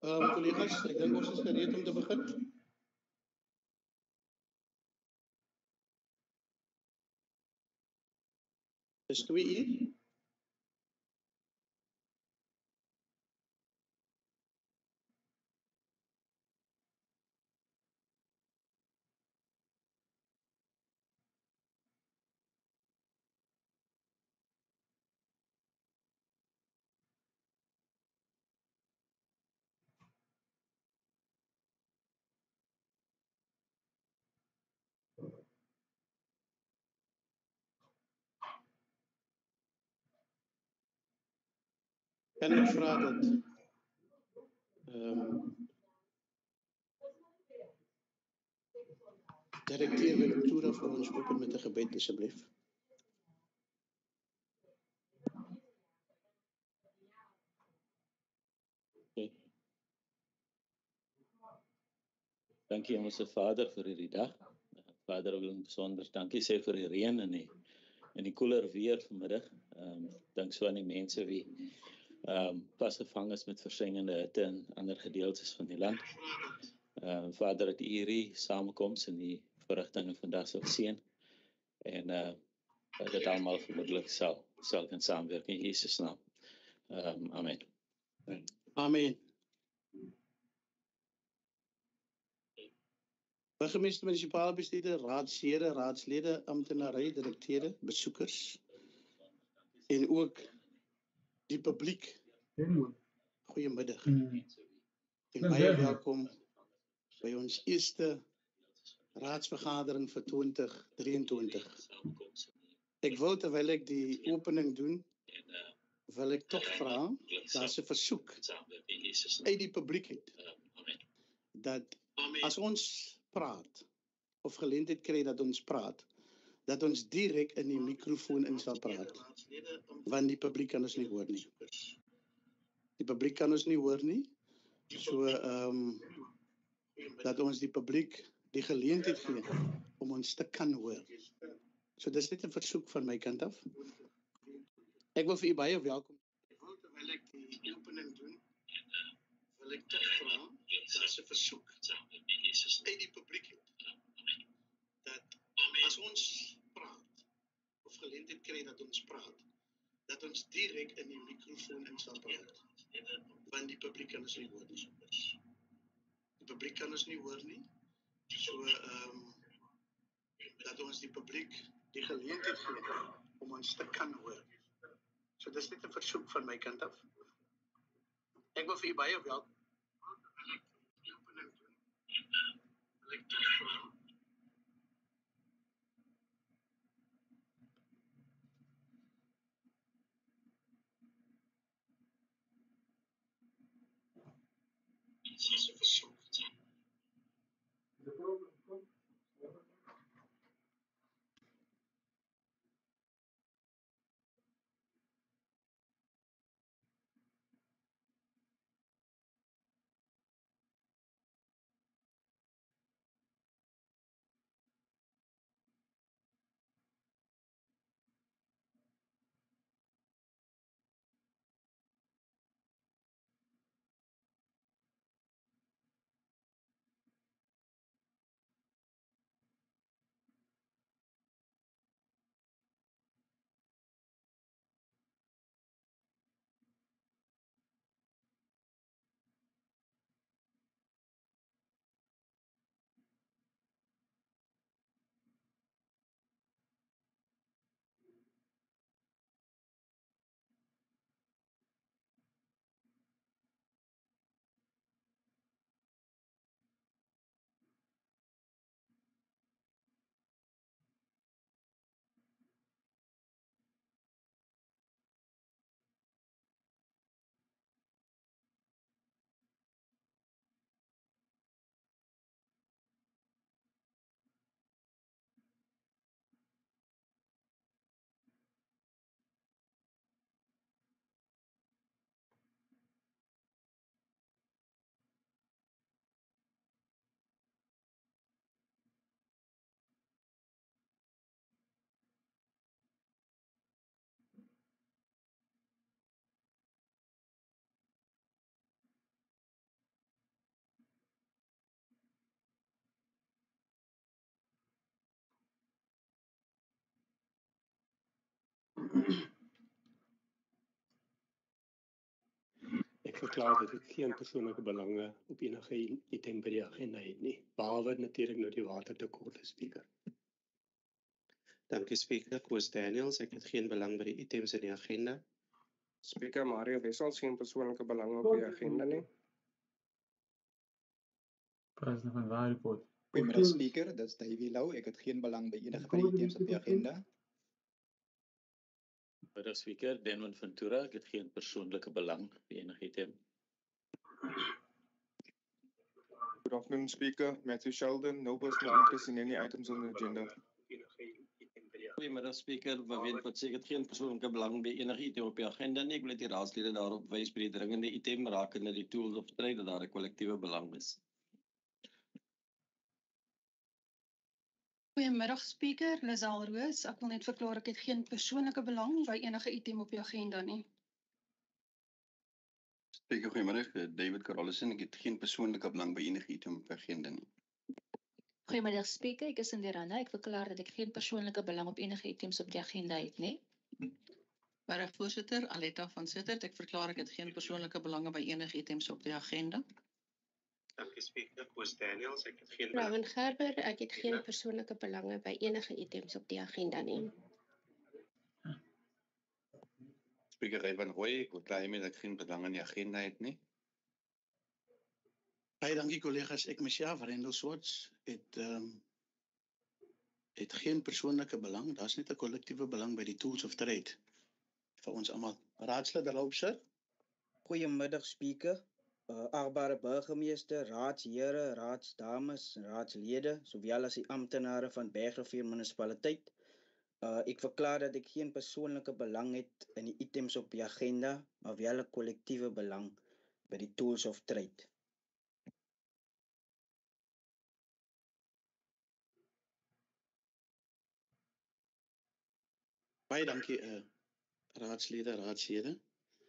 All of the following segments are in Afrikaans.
Collega's, ek dink ons is gereed om te begin. Dis 2 uur. Kan ek vra dat Direkteur Ventura vir ons open met 'n gebed asseblief. Dankie Hemelse Vader vir hierdie dag. Vader, ek wil besonder dankie sê vir die reën en die koeler weer vanmiddag. Dank so aan die mense wie vasgevang is met versengende hitte in ander gedeeltes van die land. Vader, dat U hierdie samekoms en die verrigtinge vandag sal seën en dat dit almal vermoedelik sal kan saamwerk in Jesus naam. Amen. Amen. Burgemeester, munisipale bestuurder, raadslede, raadslede, amptenary, direkteure, besoekers en ook die publiek. Goeiemiddag. En baie welkom by ons eerste raadsvergadering vir 2023. Ek wil terwyl ek die opening doen, wil ek tog vra, daar's 'n versoek uit die publiek uit, dat as ons praat, of geleentheid kry dat ons praat, dat ons direk in die mikrofoon in sal praat, want die publiek kan ons nie hoor nie. Die publiek kan ons nie hoor nie, so dat ons die publiek die geleentheid gee om ons te kan hoor. So dis net 'n versoek van my kant af. Ek wil vir u baie welkom. Ek wil terwyl ek die opening doen, wil ek tog vra, daar's 'n versoek uit die publiek uit, dat as ons praat, of geleentheid kry dat ons praat, dat ons direk in die mikrofoon in sal praat, want die publiek kan ons nie hoor nie. Die publiek kan ons nie hoor nie, so dat ons die publiek die geleentheid gee om ons te kan hoor. So dis net 'n versoek van my kant af. Ek wil vir u baie welkom. Wil ek die opening doen? Wil ek tog vra, dis 'n versoek. Ek verklaar dat ek geen persoonlike belange op enige item by die agenda het nie, behalwe natuurlik nou die watertekorte, Speaker. Dankie Speaker. Koos Daniels, ek het geen belang by die items in die agenda. Speaker Mario Wessels, geen persoonlike belang op die agenda nie. President van waar report. Goeiemiddag Speaker, dit is Davie Lau. Ek het geen belang by enige van die items op die agenda. Middag Speaker, Denwin Ventura, ek het geen persoonlike belang by enige item. Good afternoon, Speaker. Matthew Sheldon, no personal interest in any items on the agenda. Goeiemiddag Speaker, Waween wat sê ek het geen persoonlike belang by enige item op die agenda nie. Ek wil net die raadslede daarop wys by die dringende item rakende die tools of trade dat daar 'n kollektiewe belang is. Goeiemiddag Speaker, Lizelle Roos. Ek wil net verklaar ek het geen persoonlike belang by enige item op die agenda nie. Speaker, goeiemiddag, David Carolison. Ek het geen persoonlike belang by enige item op die agenda nie. Goeiemiddag Speaker, ek is Inderana. Ek verklaar dat ek geen persoonlike belang op enige items op die agenda het nie. Middag Voorsitter, Aletta van Sittert. Ek verklaar ek het geen persoonlike belange by enige items op die agenda. Dankie Speaker. Koos Daniels, ek het geen Rowan Gerber, ek het geen persoonlike belange by enige items op die agenda nie. Speaker Rayvan Roy, ek wil klaar hiermee dat ek geen belang in die agenda het nie. Baie dankie collega's, ek myself, Rendel Swarts, het geen persoonlike belang, daar is net 'n kollektiewe belang by die tools of trade vir ons almal. Raadslid Roopser. Goeiemiddag Speaker, agbare burgemeester, raadsheren, raadsdames, raadslede, sowel as die amptenare van Bergrivier munisipaliteit. Ek verklaar dat ek geen persoonlike belang het in die items op die agenda, maar wel 'n kollektiewe belang by die tools of trade. Baie dankie raadslede, raadshede.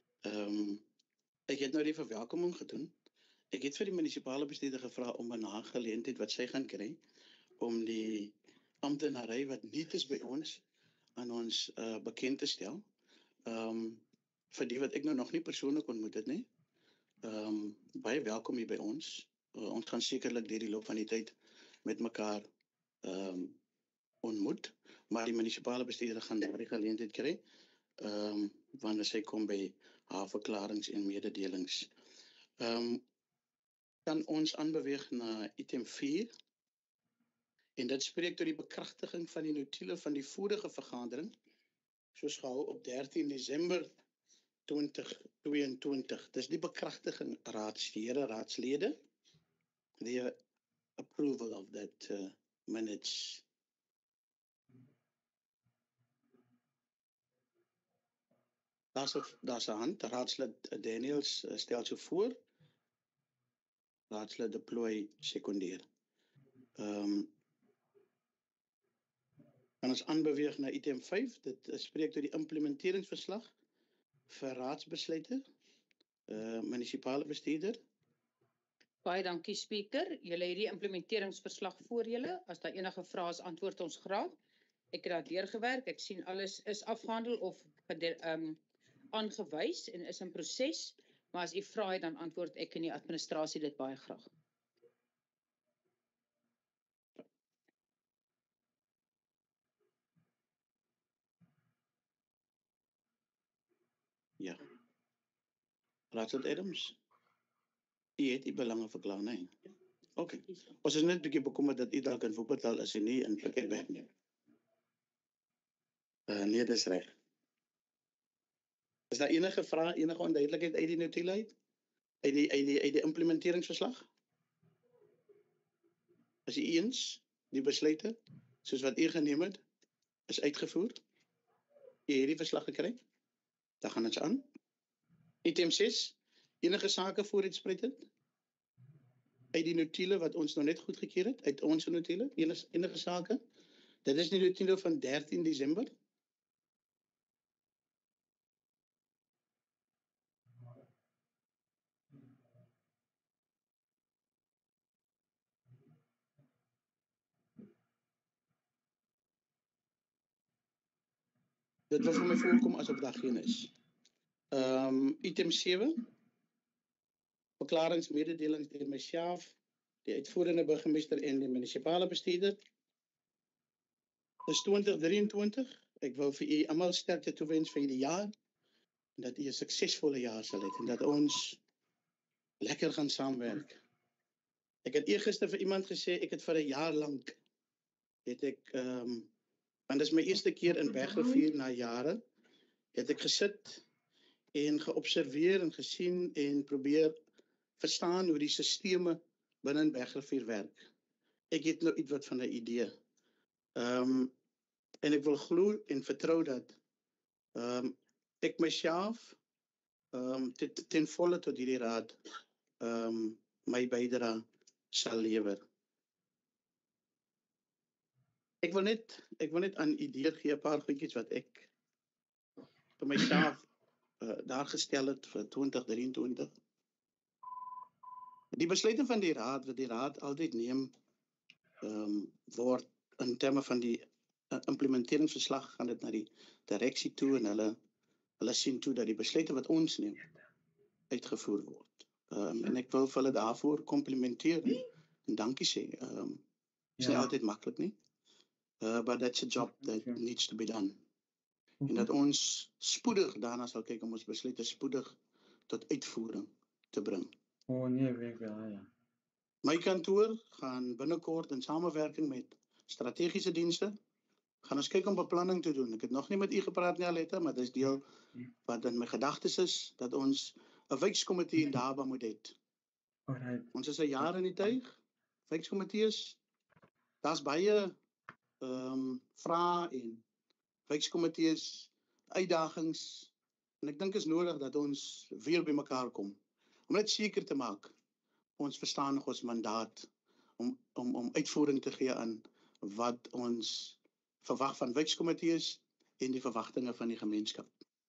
Ek het nou die verwelkoming gedoen. Ek het vir die munisipale bestuurder gevra om 'n nageleentheid wat sy gaan kry om die amptenary wat nuut is by ons aan ons bekend te stel. Vir die wat ek nou nog nie persoonlik ontmoet het nie. Baie welkom hier by ons. Ons gaan sekerlik deur die loop van die tyd met mekaar ontmoet, maar die munisipale bestuurder gaan daardie geleentheid kry wanneer sy kom by haar verklarings en mededelings. Dan ons aanbeweeg na item 4 en dit spreek tot die bekragtiging van die notulen van die vorige vergadering soos gehou op 13 Desember 2022. Dis die bekragtiging raadsheren, raadslede, the approval of that minutes. Daar's 'n hand, raadslid Daniels stel so voor. Raadslid Deploy sekondeer. En ons aanbeweeg na item 5, dit spreek tot die implementeringsverslag vir raadsbesluite, munisipale bestuurder. Baie dankie Speaker. Julle het die implementeringsverslag voor julle. As daar enige vrae is, antwoord ons graag. Ek het daar deurgewerk. Ek sien alles is afgehandel of aangewys en is in proses, maar as u vra het, dan antwoord ek en die administrasie dit baie graag. Ja. Raadslid Adams, u het die belange verklaar, nee? Oké. Ons is net 'n bietjie bekommerd dat u dalk in Wuppertal is en nie in Piketberg nie. Nee, dis reg. Is daar enige vrae, enige onduidelikheid uit die notulen uit? Uit die implementeringsverslag? Is u eens die besluite soos wat u geneem het is uitgevoer? U het die verslag gekry? Dan gaan ons aan. Item 6, enige sake vooruitspreidend? Uit die notulen wat ons nou net goedgekeur het, uit ons notulen, enige sake? Dit is die notulen van 13 Desember. Dit wil vir my voorkom asof daar geen is. Item 7, verklaringsmededelings deur myself, die uitvoerende burgemeester en die munisipale bestuurder. Dis 2023. Ek wil vir u almal sterkte toewens vir hierdie jaar en dat u 'n suksesvolle jaar sal hê en dat ons lekker gaan saamwerk. Ek het eergister vir iemand gesê ek het vir 'n jaar lank want dis my eerste keer in Bergrivier na jare, het ek gesit en geobserveer en gesien en probeer verstaan hoe die sisteme binne in Bergrivier werk. Ek het nou iets wat van 'n idee. En ek wil glo en vertrou dat ek myself ten volle tot hierdie raad my bydrae sal lewer. Ek wil net aan idee gee 'n paar goedjies wat ek vir myself daar gestel het vir 2023. Die besluite van die raad wat die raad altyd neem word in terme van die implementeringsverslag gaan dit na die direksie toe en hulle sien toe dat die besluite wat ons neem uitgevoer word. En ek wil vir hulle daarvoor komplimenteer en dankie sê. Is nie altyd maklik nie. But that's a job that needs to be done. En dat ons spoedig daarna sal kyk om ons besluite spoedig tot uitvoering te bring. Nee, weet wel, ja. My kantoor gaan binnekort in samewerking met strategiese dienste gaan ons kyk om beplanning te doen. Ek het nog nie met u gepraat nie, Aletta, maar dit is deel wat in my gedagtes is, dat ons 'n wijkkomitee in Daba moet hê. Ons is 'n jaar in die tuig. Wijkkomitees, daar's baie vrae en wijkkomitees, uitdagings, en ek dink is nodig dat ons weer by mekaar kom, om net seker te maak, ons verstaan nog ons mandaat, om uitvoering te gee aan wat ons verwag van wijkkomitees en die verwagtinge van die gemeenskap.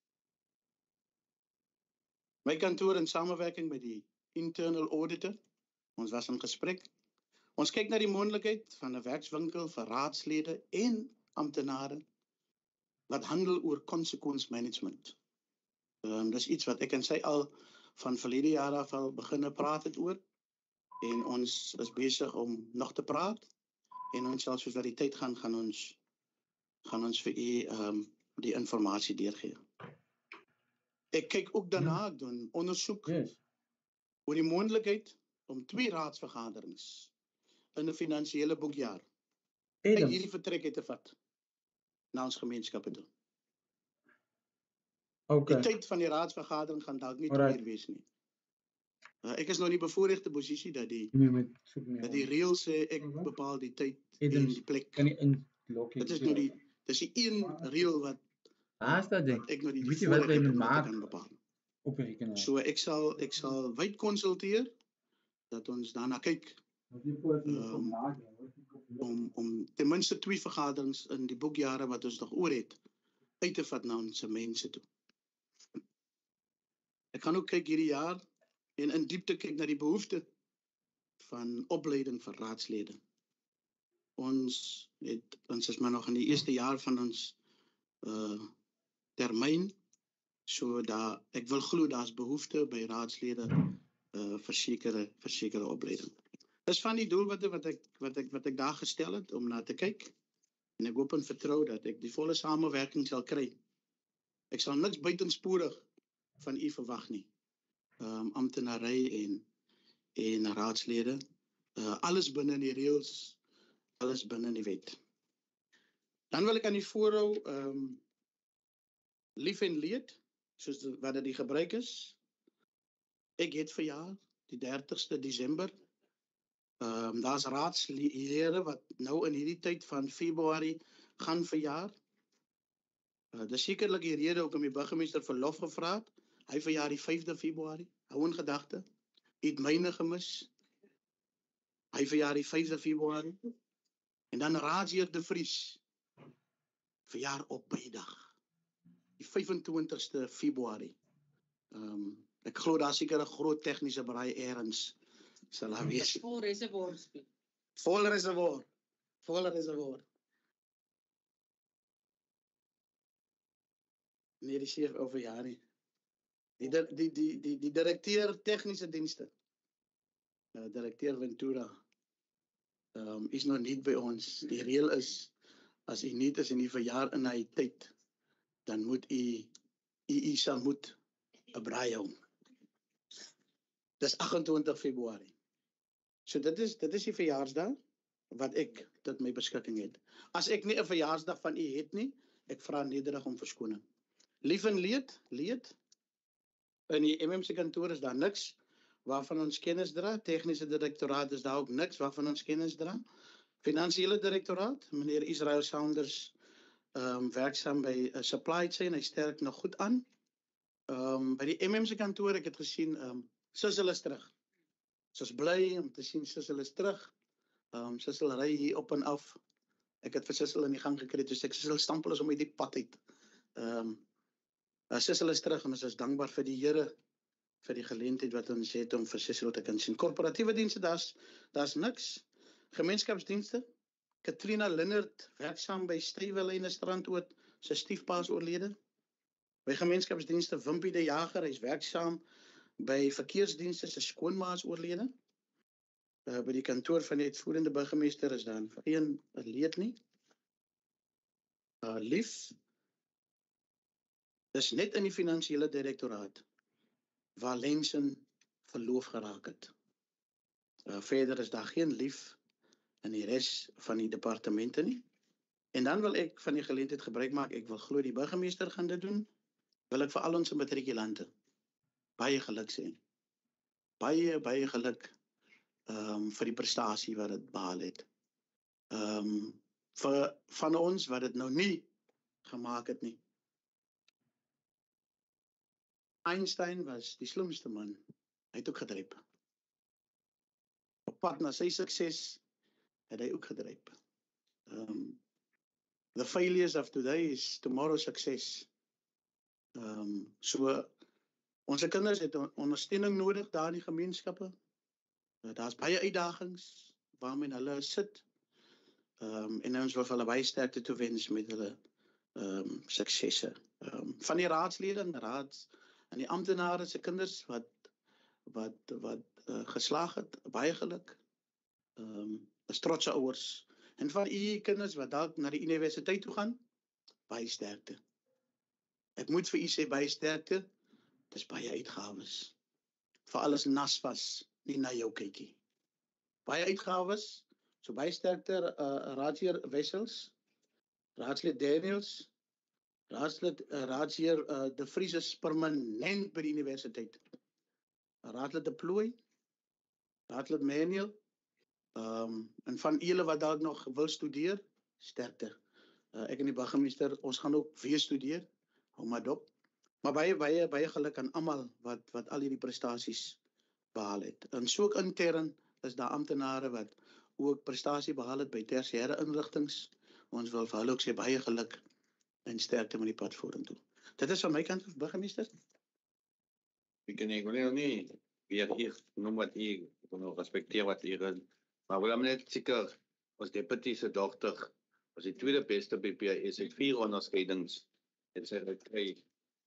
My kantoor in samewerking met die internal auditor, ons was in gesprek. Ons kyk na die moontlikheid van 'n werkswinkel vir raadslede en amptenare wat handel oor consequence management. Dis iets wat ek en sy al van verlede jaar af al begin praat het oor. En ons is besig om nog te praat. En ons sal soos wat die tyd gaan ons vir u die inligting deurgee. Ek kyk ook daarna, ek doen ondersoek oor die moontlikheid om 2 raadsvergaderings in 'n finansiële boekjaar uit hierdie vertrek te vat na ons gemeenskappe toe. Die tyd van die raadsvergadering gaan dalk nie te meer wees nie. Ek is nou in die bevoorregte posisie dat die reël sê ek bepaal die tyd en die plek. Dit is nou die een reël wat ek nou die bevoorregte kan bepaal. So ek sal wyd konsulteer dat ons daarna kyk om ten minste 2 vergaderings in die boekjare wat ons nog oor het uit te vat na ons mense toe. Ek gaan ook kyk hierdie jaar en in diepte kyk na die behoefte van opleiding vir raadslede. Ons is maar nog in die eerste jaar van ons termyn, so ek wil glo daar's behoefte by raadslede vir sekere opleiding. Dis van die doelwitte wat ek daar gestel het om na te kyk, en ek hoop en vertrou dat ek die volle samewerking sal kry. Ek sal niks buitensporig van u verwag nie. Amptenary en raadslede, alles binne die reëls, alles binne die wet. Dan wil ek aan die voorhou lief en leed, soos wat dit die gebruik is. Ek het verjaar, die 30ste Desember. Daar's raadslede wat nou in hierdie tyd van Februarie gaan verjaar. Dis sekerlik die rede hoekom die burgemeester verlof gevra het. Hy verjaar die 5de Februarie, hou in gedagte. Het myne gemis. Hy verjaar die 5de Februarie. En dan Raadsheer De Vries verjaar op bydag, die 25ste Februarie. Ek glo daar seker 'n groot tegniese braai ergens sal daar wees. Vol reservoir. Vol reservoir. Nee, die CFO verjaar nie. Die directeur technische diensten, directeur Ventura, is nog niet bij ons. Die reël is, als hij niet is in die verjaar in die tijd, dan moet hij moet een braai hou. Dat is 28 februari. So dit is die verjaarsdag wat ek tot my beskikking het. As ek nie 'n verjaarsdag van u het nie, ek vra nederig om verskoning. Lief en leed. In die MMC kantoor is daar niks waarvan ons kennis dra. Tegniese direktoraat is daar ook niks waarvan ons kennis dra. Finansiële direktoraat, meneer Israel Saunders, werksaam by supply chain, hy sterk nog goed aan. By die MMC kantoor, ek het gesien, Sissel is terug. Sy is bly om te sien Sissel is terug. Sissel ry hier op en af. Ek het vir Sissel in die gang gekry, dus ek Sissel stampel is om uit die pad uit. Sissel is terug en ons is dankbaar vir die Here vir die geleentheid wat ons het om vir Sissel te kan sien. Korporatiewe dienste, daar's niks. Gemeenskapsdienste. Katrina Linnert, werksaam by Stuyvesant Strandoord, sy stiefpa is oorlede. By gemeenskapsdienste Wimpie de Jager, hy is werksaam by verkeersdienste, sy skoonma is oorlede. By die kantoor van die uitvoerende burgemeester is daar geen leed nie. Lief, dis net in die finansiële direktoraat waar Lensen verloof geraak het. Verder is daar geen lief in die res van die departemente nie. En dan wil ek van die geleentheid gebruik maak, ek wil glo die burgemeester gaan dit doen, wil ek vir al ons matrikulante baie geluk sê. Baie geluk vir die prestasie wat dit behaal het. Vir van ons wat dit nou nie gemaak het nie. Einstein was die slimste man. Hy het ook gedryf. Op pad na sy sukses het hy ook gedryf. The failures of today is tomorrow's success. So onze kinders het ondersteuning nodig daar in die gemeenskappe. Daar's baie uitdagings waarmee hulle sit. En ons wil hulle baie sterkte toewens met hulle suksesse. Van die raadslede en die amptenare se kinders wat geslaag het, baie geluk. Is trotse ouers. En van u kinders wat dalk na die universiteit toe gaan, baie sterkte. Ek moet vir u sê baie sterkte, dis baie uitgawes. Vir alles NASFAS, nie na jou kykie. Baie uitgawes, so baie sterkte raadsheer Wessels, raadslid Daniels, raadsheer De Vries is permanent by die universiteit. Raadslid De Plooy, raadslid Manuel, en van julle wat dalk nog wil studeer, sterkte. Ek en die burgemeester, ons gaan ook weer studeer, hou maar dop. Maar baie geluk aan almal wat al hierdie prestasies behaal het. En so ook intern is daar amptenare wat ook prestasie behaal het by tersiêre inrigtings. Ons wil vir hulle ook sê baie geluk en sterkte met die pad vorentoe. Dit is van my kant af, burgemeester. Ik wil nie weer hier noem wat ek wil respecteer wat hier, maar wil net seker ons deputy se dogter was die tweede beste by PIS het 4 onderskeidings en sy het gekry.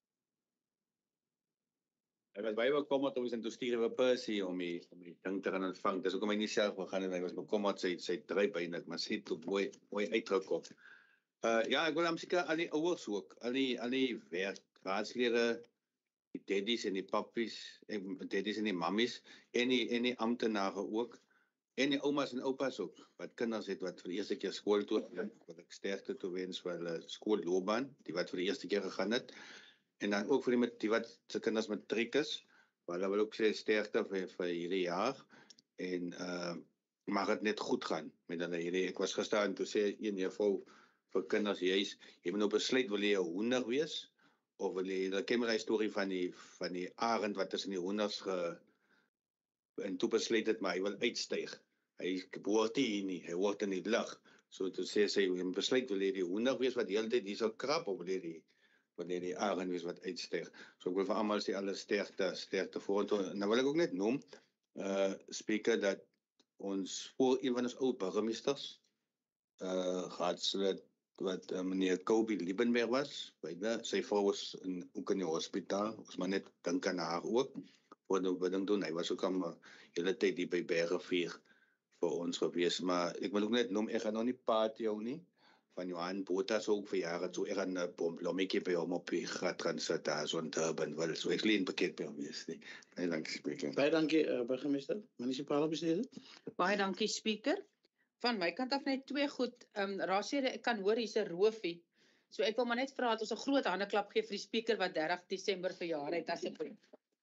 Hy was baie bekommerd om sy stuur vir Percy om die ding te gaan ontvang. Dis hoekom hy nie self gegaan en hy was bekommerd sy dryp eintlik, maar sy het ook mooi uitgekom. Ja, ek wil hom seker al die ouers ook, al die raadslede, die daddies en die pappies, daddies en die mammies, en die amptenare ook, en die oumas en oupas ook, wat kinders het wat vir die eerste keer skool toe, wat ek sterkte toewens vir hulle skoolloopbaan, die wat vir die eerste keer gegaan het, en dan ook vir die wat se kinders matriek is, waar hulle wil ook sê sterkte vir hierdie jaar, en mag het net goed gaan met hulle hierdie. Ek was gister en toe sê een juffrou vir kinders, jy moet nou besluit, wil jy 'n hoender wees, of wil jy, dan ken my die storie van die arend wat tussen die hoenders en toe besluit het, maar hy wil uitstyg. Hy behoort hier nie, hy hoort in die lug. So toe sê sy, besluit, wil jy die hoender wees wat die hele tyd hier sal krap, of wil jy die arend wees wat uitstyg. So ek wil vir almal sê alle sterkte vorentoe. En dan wil ek ook net noem, speaker, dat ons voor een van ons ou burgemeesters, raadslid wat meneer Kobe Liebenberg was. Sy vrou was ook in die hospitaal. Ons maar net dink aan haar ook. Voor de oefening doen. Hy was ook al hele tyd hier by Bergrivier vir ons gewees. Maar ek wil ook net noem, ek gaan nog nie paat jou nie. Van Johan Botha so ook vir jare. So ek gaan 'n bomblommetjie by hom op die gat gaan sit daar so in Durban. Wel, so ek leen pakket by hom wees nie. Baie dankie, spreker. Baie dankie, burgemeester. Munisipale bestuurder. Baie dankie, speaker. Van my kant af net twee goed. Raadslede, ek kan hoor hier's 'n roofie. So ek wil maar net vra dat ons 'n groot handeklap gee vir die speaker wat 30 Desember verjaar het asseblief.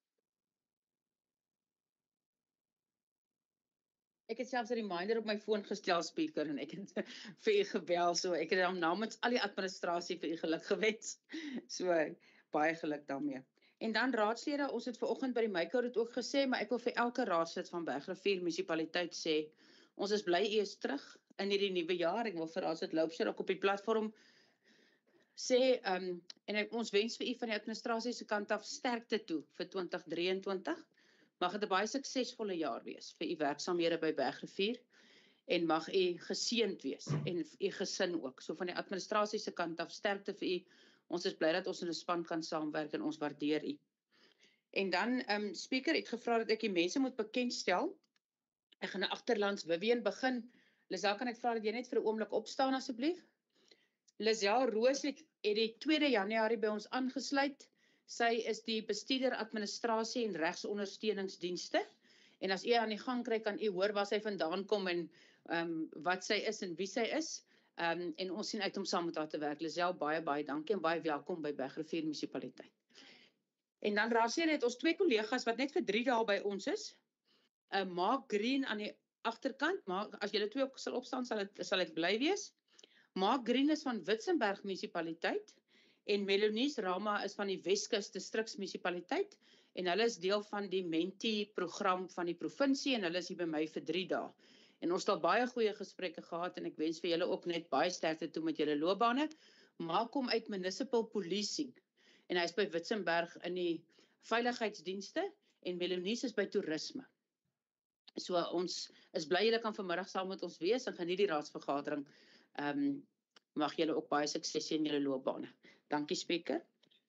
Ek het selfs 'n reminder op my foon gestel, speaker, en ek het vir u gebel, so ek het hom namens al die administrasie vir u geluk gewens. So baie geluk daarmee. En dan raadslede, ons het vanoggend by die Myko dit ook gesê, maar ek wil vir elke raadslid van Bergrivier munisipaliteit sê, ons is bly u is terug in hierdie nuwe jaar. Ek wil vir raadslid Loubser ook op die platform sê, en ons wens vir u van die administrasie se kant af sterkte toe vir 2023. Mag dit 'n baie suksesvolle jaar wees vir u werksaamhede by Bergrivier en mag u geseënd wees en u gesin ook. So van die administrasie se kant af sterkte vir u. Ons is bly dat ons in 'n span kan saamwerk en ons waardeer u. En dan speaker, ek gevra dat ek die mense moet bekendstel. Ek gaan agterlands Vivian begin. Lisel, kan ek vra dat jy net vir 'n oomblik opstaan asseblief? Lisel Roos het die 2 Januarie by ons aangesluit. Sy is die bestuurder administrasie en regsondersteuningsdienste. En as u aan die gang kry, kan u hoor waar sy vandaan kom en wat sy is en wie sy is. En ons sien uit om saam met haar te werk. Lisel, baie dankie en baie welkom by Bergrivier munisipaliteit. En dan raadslede het ons 2 kollegas wat net vir 3 dae by ons is. Mark Green aan die agterkant, maar as julle 2 ook sal opstaan, sal ek bly wees. Mark Green is van Witzenberg munisipaliteit en Melonies Rama is van die Weskus distriksmunisipaliteit en hulle is deel van die Menti program van die provinsie en hulle is hier by my vir 3 dae. En ons het al baie goeie gesprekke gehad en ek wens vir julle ook net baie sterkte toe met julle loopbane. Mark kom uit municipal policing en hy is by Witzenberg in die veiligheidsdienste en Melonies is by toerisme. So ons is bly julle kan vanmiddag saam met ons wees en geniet die raadsvergadering. Mag julle ook baie sukses in julle loopbane. Dankie, speaker.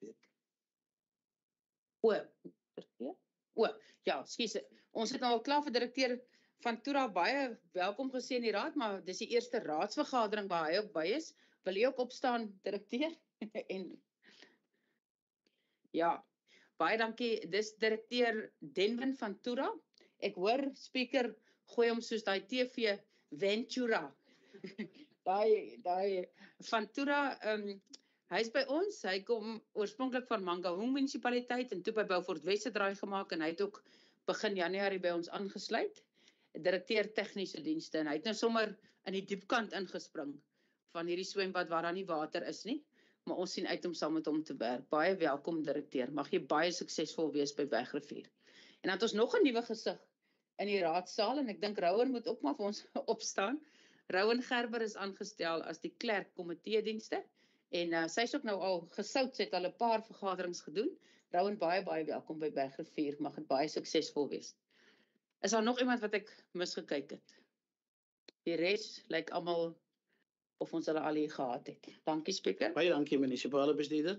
Ja, skus. Ons het nou al klaar vir direkteur van Tura baie welkom gesê in die raad, maar dis die eerste raadsvergadering waar hy ook by is. Wil jy ook opstaan, direkteur? En ja, baie dankie. Dis direkteur Denwin van Tura. Ek hoor speaker gooi hom soos daai TV Ventura. Daai van Tura, hy is by ons. Hy kom oorspronklik van Mangaung munisipaliteit en toe by Beaufort West 'n draai gemaak en hy het ook begin Januarie by ons aangesluit. Direkteur tegniese dienste en hy het nou sommer in die diepkant ingespring van hierdie swembad waar daar nie water is nie, maar ons sien uit om saam met hom te werk. Baie welkom direkteur. Mag jy baie suksesvol wees by Bergrivier. En dan het ons nog 'n nuwe gesig in die raadsaal en ek dink Rowan moet ook maar vir ons opstaan. Rowan Gerber is aangestel as die klerk komitee dienste en sy is ook nou al gesout, sy het al 'n paar vergaderings gedoen. Rowan, baie welkom by Bergrivier. Mag dit baie suksesvol wees. Is daar nog iemand wat ek misgekyk het? Die res lyk almal of ons hulle al hier gehad het. Dankie, speaker. Baie dankie, munisipale bestuurder.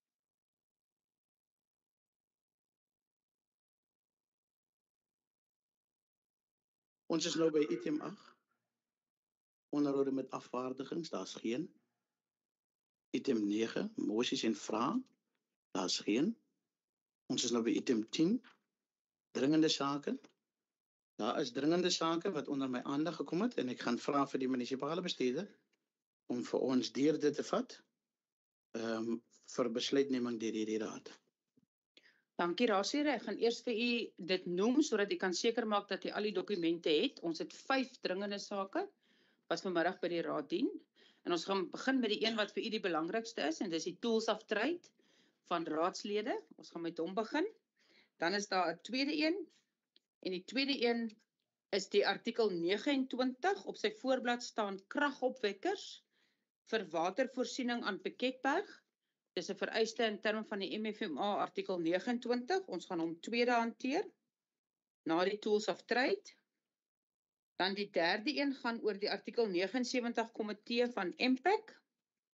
Ons is nou by item 8. Onderhoude met afvaardigings, daar's geen. Item 9, moties en vrae, daar's geen. Ons is nou by item 10, dringende sake. Daar is dringende sake wat onder my aandag gekom het en ek gaan vra vir die munisipale bestuurder om vir ons deur dit te vat vir besluitneming deur hierdie raad. Dankie raadslede. Ek gaan eers vir u dit noem sodat u kan seker maak dat u al die dokumente het. Ons het 5 dringende sake wat vanmiddag by die raad dien. En ons gaan begin met die een wat vir u die belangrikste is en dis die tools of trade van raadslede. Ons gaan met hom begin. Dan is daar 'n tweede een en die tweede een is die artikel 29. Op sy voorblad staan kragopwekkers vir watervoorsiening aan Piketberg. Dis 'n vereiste in terme van die MFMA artikel 29. Ons gaan hom tweede hanteer na die tools of trade. Dan die derde een gaan oor die artikel 79 komitee van MPAC.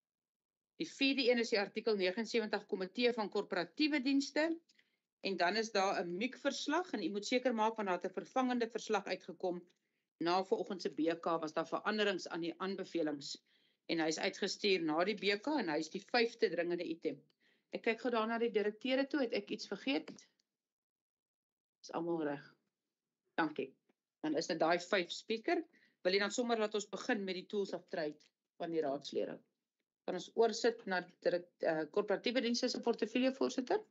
Die vierde een is die artikel 79 Komitee van Korporatiewe Dienste. En dan is daar 'n MIEK-verslag en u moet seker maak want daar het 'n vervangende verslag uitgekom. Na vanoggend se BK was daar veranderings aan die aanbevelings en hy is uitgestuur na die BK en hy is die 5de dringende item. Ek kyk gou daar na die direkteure toe, het ek iets vergeet? Is almal reg. Dankie. Dan is dit daai 5 speaker. Wil jy dan sommer laat ons begin met die tools of trade van die raadslede? Kan ons oorsit na korporatiewe dienste se portefeulje voorsitter?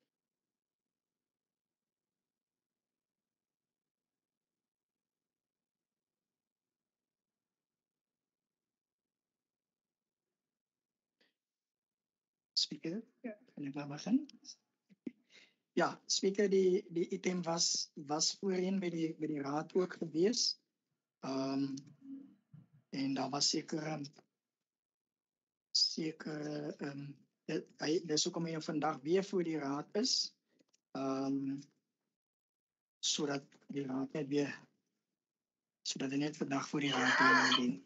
Speaker, kan ik maar begin? Ja, speaker, die item was voorheen bij die raad ook geweest. En daar was zeker dus ook om hij vandaag weer voor die raad is. Zodat die raad net weer, zodat hij net vandaag voor die raad is.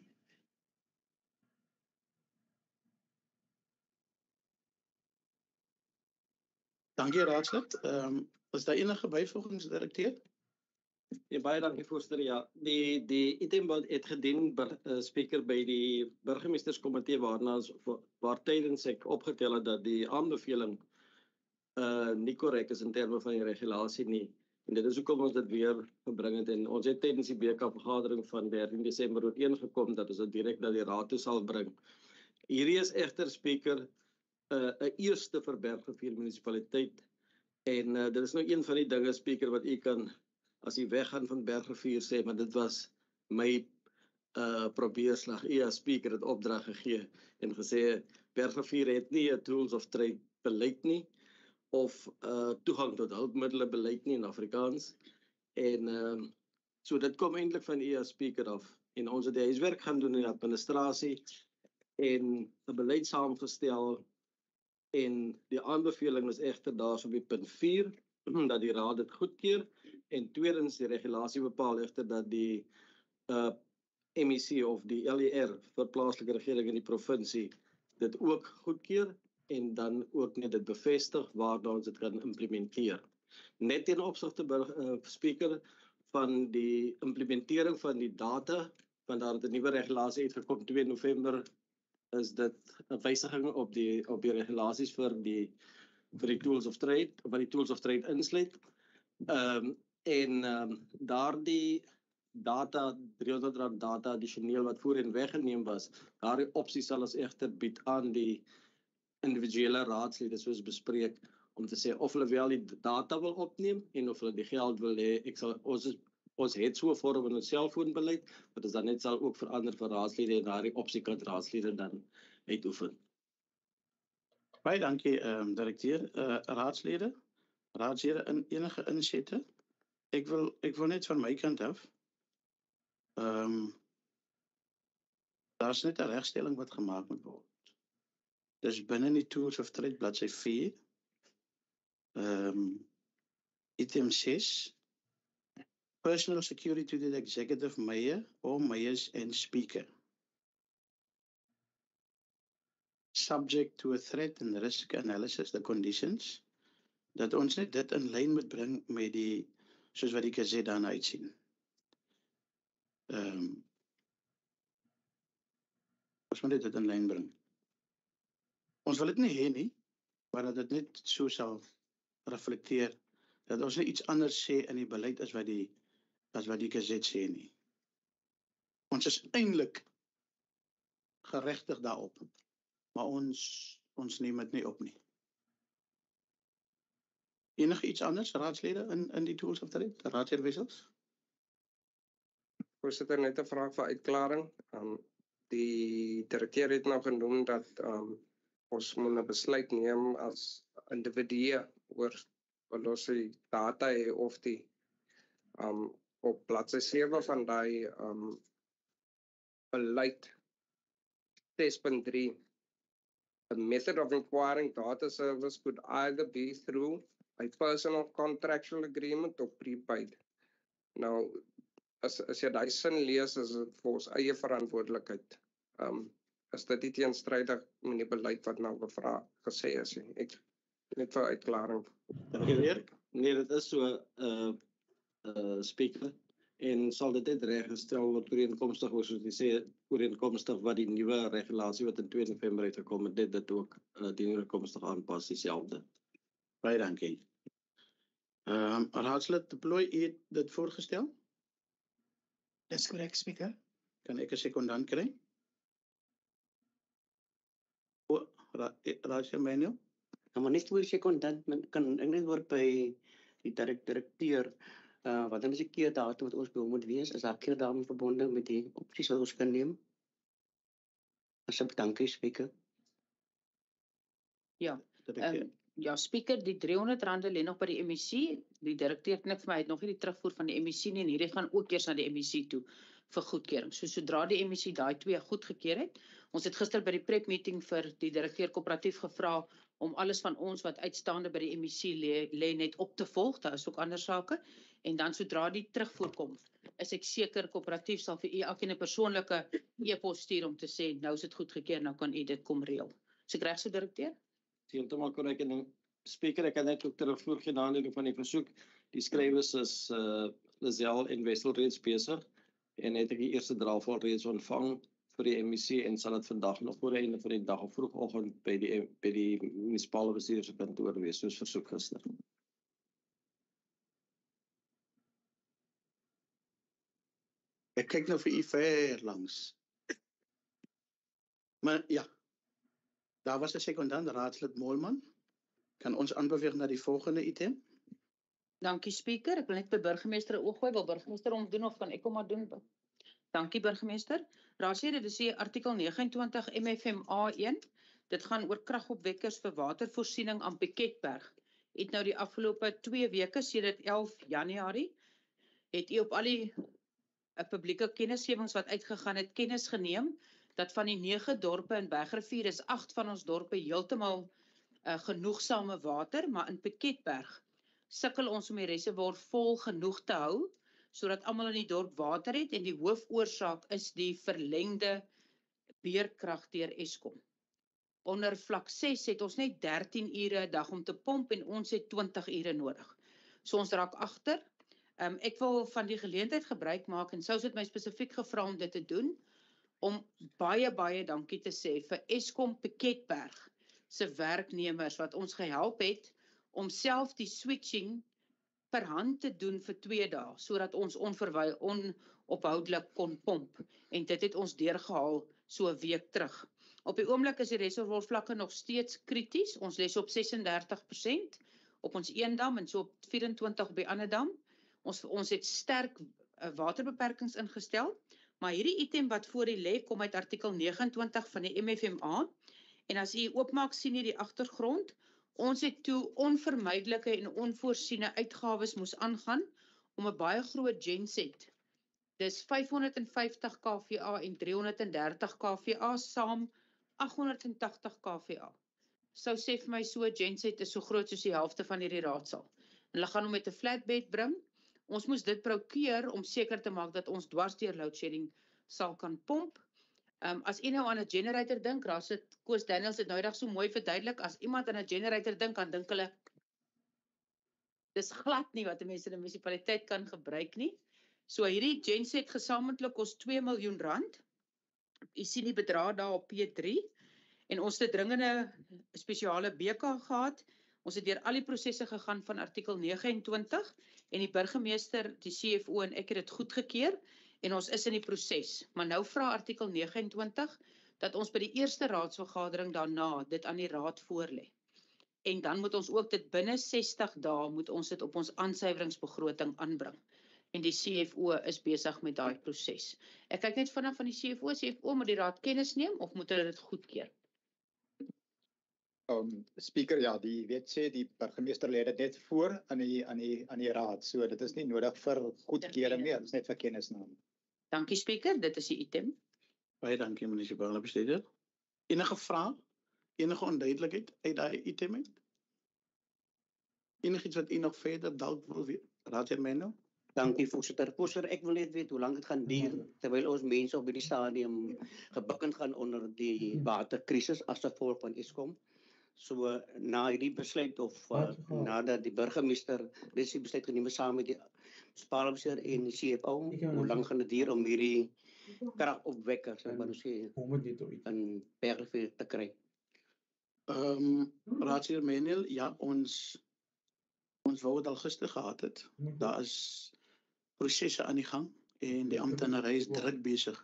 Dankie raadslid. Is daar enige byvoegings direkteur? Ja, baie dankie voorsitter. Ja, die item wat het gedien speaker by die burgemeesterskomitee waar tydens ek opgetel het dat die aanbeveling nie korrek is in terme van die regulasie nie. En dit is hoekom ons dit weer gebring het en ons het tydens die BK vergadering van 13 Desember ooreengekom dat ons dit direk na die raad toe sal bring. Hierdie is egter speaker 'n eerste vir Bergrivier munisipaliteit en dit is nou een van die dinge speaker wat u kan as u weggaan van Bergrivier sê, maar dit was my probeerslag. U as speaker het opdrag gegee en gesê Bergrivier het nie 'n tools of trade beleid nie of toegang tot hulpmiddele beleid nie in Afrikaans. En so dit kom eintlik van u as speaker af en ons het die huiswerk gaan doen in die administrasie en 'n beleid saamgestel. En die aanbeveling is egter daar op die punt 4 dat die raad dit goedkeur en tweedens die regulasie bepaal egter dat die MEC of die LER vir plaaslike regering in die provinsie dit ook goedkeur en dan ook net dit bevestig waarna ons dit kan implementeer. Net ten opsigte speaker van die implementering van die data, want daar het 'n nuwe regulasie uitgekom 2 November is dit 'n wysiging op die regulasies vir die tools of trade, wat die tools of trade insluit. Daardie data, R300 data addisioneel wat voorheen weggeneem was, daardie opsie sal ons egter bied aan die individuele raadslede soos bespreek, om te sê of hulle wel die data wil opneem en of hulle die geld wil hê. Ons het so 'n vorm in ons selfoonbeleid, wat ons dan net sal ook verander vir raadslede en daardie opsie kan raadslede dan uitoefen. Baie dankie direkteur. Raadslede in enige insette. Ek wil net van my kant af. Daar's net 'n regstelling wat gemaak moet word. Dis binne die tools of trade bladsy 4. Item 6. Personal security to the executive mayor or mayors and speaker. Subject to a threat and risk analysis, the conditions, dat ons net dit in lyn moet bring met die, soos wat die gazette daarna uitsien. Ons moet dit in lyn bring. Ons wil dit nie hê nie, maar dat dit net so sal reflekteer, dat ons nie iets anders sê in die beleid as wat die gazette sê nie. Ons is eintlik geregtig daarop, maar ons neem dit nie op nie. Enige iets anders, raadslede in die tools of trade, raadslede wissels? Voorsitter, net 'n vraag vir uitklaring. Die direkteur het nou genoem dat ons moet 'n besluit neem as individue oor wat ons die data hê of die op bladsy 7 van daai beleid 6.3. The method of inquiring data service could either be through a personal contractual agreement or prepaid. Nou, as jy daai sin lees, is dit vir ons eie verantwoordelikheid. is dit nie teenstrydig met die beleid wat nou gesê is nie. Ek net vir uitklaring. Nee, dit is so speaker en sal dit net reggestel word ooreenkomstig soos jy sê ooreenkomstig wat die nuwe regulasie wat in 2 November uitgekom het, dit ook die ooreenkomstig aanpas dieselfde. Baie dankie. Raadslid De Plooy het dit voorgestel. Dis korrek, speaker. Kan ek 'n sekondant kry? Raadslid Manuel? Ja, maar net oor sekondant kan ek net word by die direkteur wat dan is die keerdatum wat ons by hom moet wees, is daar keerdatum verbonde met die opsies wat ons kan neem? Asseblief, dankie, speaker. Ja, ja, speaker, die R300 lê nog by die MEC. Die direkteur knik vir my, hy het nog nie die terugvoer van die MEC nie en hierdie gaan ook eers na die MEC toe vir goedkeuring. So sodra die MEC daai twee goedgekeur het, ons het gister by die prep meeting vir die direkteur koöperatief gevra om alles van ons wat uitstaande by die MEC lê net op te volg. Daar is ook ander sake en dan sodra die terugvoer kom, is ek seker koöperatief sal vir u elkeen 'n persoonlike e-pos stuur om te sê nou is dit goedgekeur, nou kan u dit kom reël. Is ek reg so, direkteur? Heeltemal korrek en speaker, ek kan net ook terugvoer gee na aanleiding van die versoek. Die skrywers is Lazel en Wessel reeds besig en het ek die eerste draaivol reeds ontvang vir die MEC en sal dit vandag nog voor die einde van die dag of vroegoggend by die munisipale bestuurders se kantoor wees soos versoek gister. Ek kyk nou vir u ver langs. Maar ja, daar was 'n sekondant, raadslid Moelman. Kan ons aanbeweeg na die volgende item? Dankie, speaker. Ek wil net by burgemeester 'n oog gooi. Wil burgemeester hom doen of kan ek hom maar doen? Dankie, burgemeester. Raadslede, dit is hier artikel 29 MFMA1. Dit gaan oor kragopwekkers vir watervoorsiening aan Piketberg. Het nou die afgelope 2 weke sedert 11 Januarie het u op al die publieke kennisgewings wat uitgegaan het kennis geneem dat van die 9 dorpe in Bergrivier is 8 van ons dorpe heeltemal genoegsame water, maar in Piketberg sukkel ons om die reservoir vol genoeg te hou sodat almal in die dorp water het en die hoofoorsaak is die verlengde beerkrag deur Eskom. Onder vlak 6 het ons net 13 ure 'n dag om te pomp en ons het 20 ure nodig. So ons raak agter. Ek wil van die geleentheid gebruik maak en sou het my spesifiek gevra om dit te doen om baie dankie te sê vir Eskom Piketberg se werknemers wat ons gehelp het om self die switching per hand te doen vir 2 dae sodat ons onophoudelik kon pomp en dit het ons deurgehaal so 'n week terug. Op die oomblik is die reservoirvlakke nog steeds krities. Ons lê op 36% op ons een dam en so op 24 op die ander dam. Ons het sterk waterbeperkings ingestel, maar hierdie item wat voor u lê kom uit artikel 29 van die MFMA en as u oopmaak sien jy die agtergrond. Ons het toe onvermydelike en onvoorsiene uitgawes moes aangaan om 'n baie groot genset. Dis 550 kVA en 330 kVA saam 880 kVA. Sou sê vir my so 'n genset is so groot soos die helfte van hierdie raadsaal. Hulle gaan hom met 'n flatbed bring. Ons moes dit prokureer om seker te maak dat ons dwarsdeur load shedding sal kan pomp. As u nou aan 'n generator dink, Koos Daniels het noudag so mooi verduidelik, as iemand aan 'n generator dink, dan dink hulle dis glad nie wat 'n mens in 'n munisipaliteit kan gebruik nie. So hierdie genset gesamentlik kos R2 miljoen. U sien die bedrag daar op P3 en ons het 'n dringende spesiale BK gehad. Ons het deur al die prosesse gegaan van artikel 29 en die burgemeester, die CFO en ek het dit goedgekeur en ons is in die proses. Maar nou vra artikel 29 dat ons by die eerste raadsvergadering daarna dit aan die raad voorlê. En dan moet ons ook dit binne 60 dae moet ons dit op ons aansuiweringsbegroting aanbring. En die CFO is besig met daai proses. Ek kyk net vinnig van die CFO moet die raad kennis neem of moet hulle dit goedkeur? Speaker, ja, die wet sê die burgemeester lê dit net voor aan die raad. So dit is nie nodig vir goedkeuring nie, dit is net vir kennisname. Dankie speaker, dit is die item. Baie dankie munisipale bestuurder. Enige vrae? Enige onduidelikheid uit daai item uit? Enigiets wat u nog verder dalk wil weet? Raadheer Menno? Dankie voorsitter. Voorsitter, ek wil net weet hoe lank dit gaan duur terwyl ons mense op hierdie stadium gebukken gaan onder die waterkrisis as gevolg van Eskom. So na hierdie besluit of nadat die burgemeester dis die besluit geneem het saam met die munisipaalbestuur en die CFO, hoe lank gaan dit duur om hierdie kragopwekkers in Bergrivier te kry? Raadsheer Menel, ja, ons wou het al gister gehad het. Daar is prosesse aan die gang en die amptenarij is druk bezig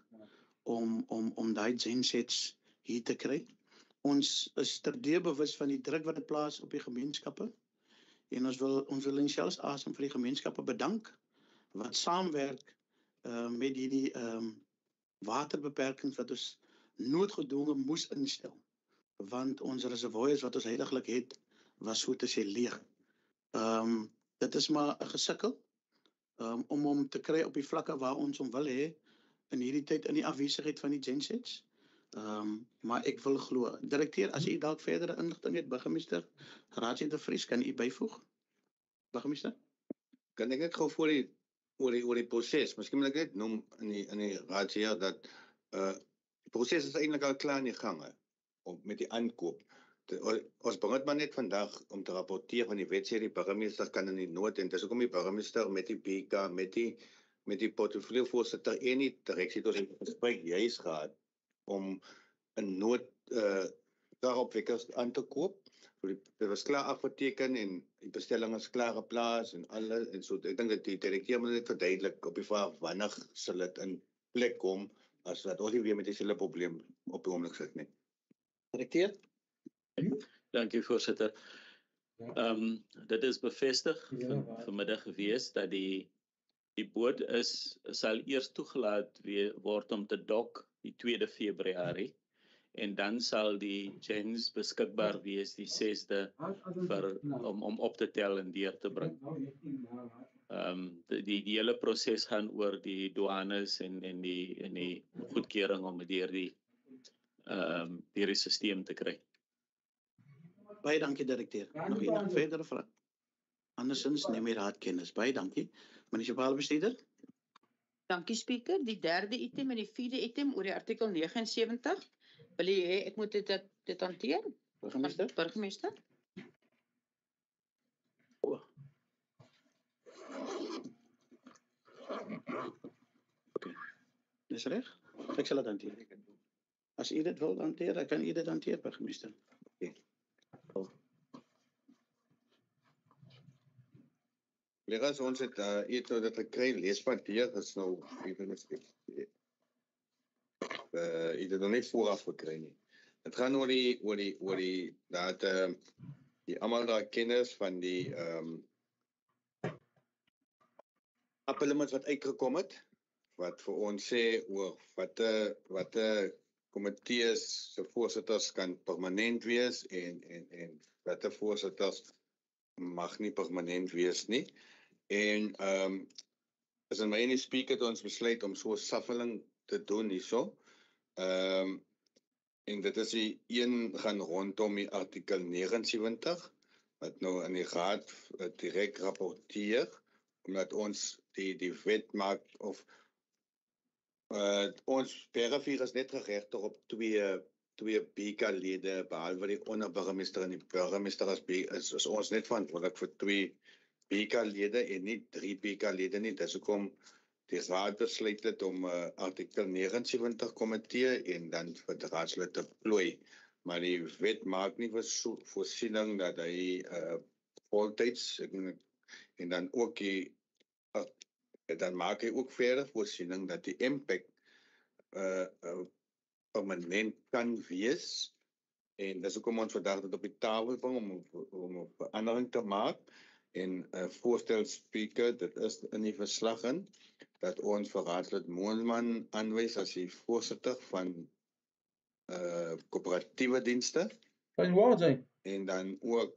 om daai gensets hier te kry. Ons is terdeur bewus van die druk wat dit plaas op die gemeenskappe en ons wil in selfs asem vir die gemeenskappe bedank wat saamwerk met hierdie waterbeperkings wat ons noodgedwonge moes instel. Want ons reservoirs wat ons heiliglik het, was so te sê leeg. Dit is maar 'n gesukkel om hom te kry op die vlakke waar ons hom wil hê in hierdie tyd in die afwesigheid van die gensets. Maar ek wil glo, direkteur, as u dalk verdere inligting het, burgemeester Raadslid De Vries, kan u byvoeg? Burgemeester? Kan ek net gou voor oor die proses, miskien moet ek net noem in die raadsheer dat die proses is eintlik al klaar in die gange met die aankoop. Ons bring dit maar net vandag om te rapporteer van die wetserie, die burgemeester kan in die nood en dis hoekom die burgemeester met die BK, met die portefeuljevoorsitter en die direksie het ons 'n gesprek juis gehad om 'n nood kragopwekkers aan te koop. Dit was klaar afgeteken en die bestelling is klaar geplaas en alles en so. Ek dink dat die direkteur moet net verduidelik op die vraag wanneer sal dit in plek kom as dat ons nie weer met dieselfde probleem op die oomblik sit nie. Direkteur? Dankie voorsitter. Dit is bevestig vanmiddag gewees dat die boot sal eers toegelaat word om te dok die 2de Februarie en dan sal die gens beskikbaar wees die 6de om op te tel en deur te bring. Die hele proses gaan oor die douanes en die goedkeuring om dit deur die stelsel te kry. Baie dankie direkteur. Nog enige verdere vrae? Andersins neem die raad kennis. Baie dankie. Munisipale bestuurder? Dankie speaker. Die derde item en die vierde item oor die artikel 79. Wil jy hê ek moet dit hanteer? Burgemeester? Burgemeester? Okay. Dis reg? Ek sal dit hanteer. As u dit wil hanteer, dan kan u dit hanteer, burgemeester. Okay. Collega's, ons het dit gekry, leesbaar deur, is nou, het nog niet vooraf gekry nie. Het gaan oor die dat die almal daar kennis van die appellements wat uitgekom het, wat vir ons sê oor wat komitees se voorsitters kan permanent wees en watter voorsitters mag nie permanent wees nie. En as in my ene speaker het ons besluit om so 'n saffeling te doen hierso. En dit is die een gaan rondom die artikel 79 wat nou in die raad direk rapporteer omdat ons die wet maak of ons Bergrivier is net geregtig op twee BK-lede behalwe die onderburgemeester en die burgemeester is ons net verantwoordelik vir 2 BK-lede en nie 3 BK-lede nie. Dis hoekom die raad besluit het om artikel 79 komitee en dan vir die raadslid te plooi. Maar die wet maak nie voorsiening dat hy voltyds en dan ook dan maak hy ook verder voorsiening dat die impact permanent kan wees. En dis hoekom ons vandag dit op die tafel bring om 'n verandering te maak. En voorstel speaker, dit is in die verslag in dat ons vir raadslid Moelman aanwys as die voorsitter van koöperatiewe dienste. En dan ook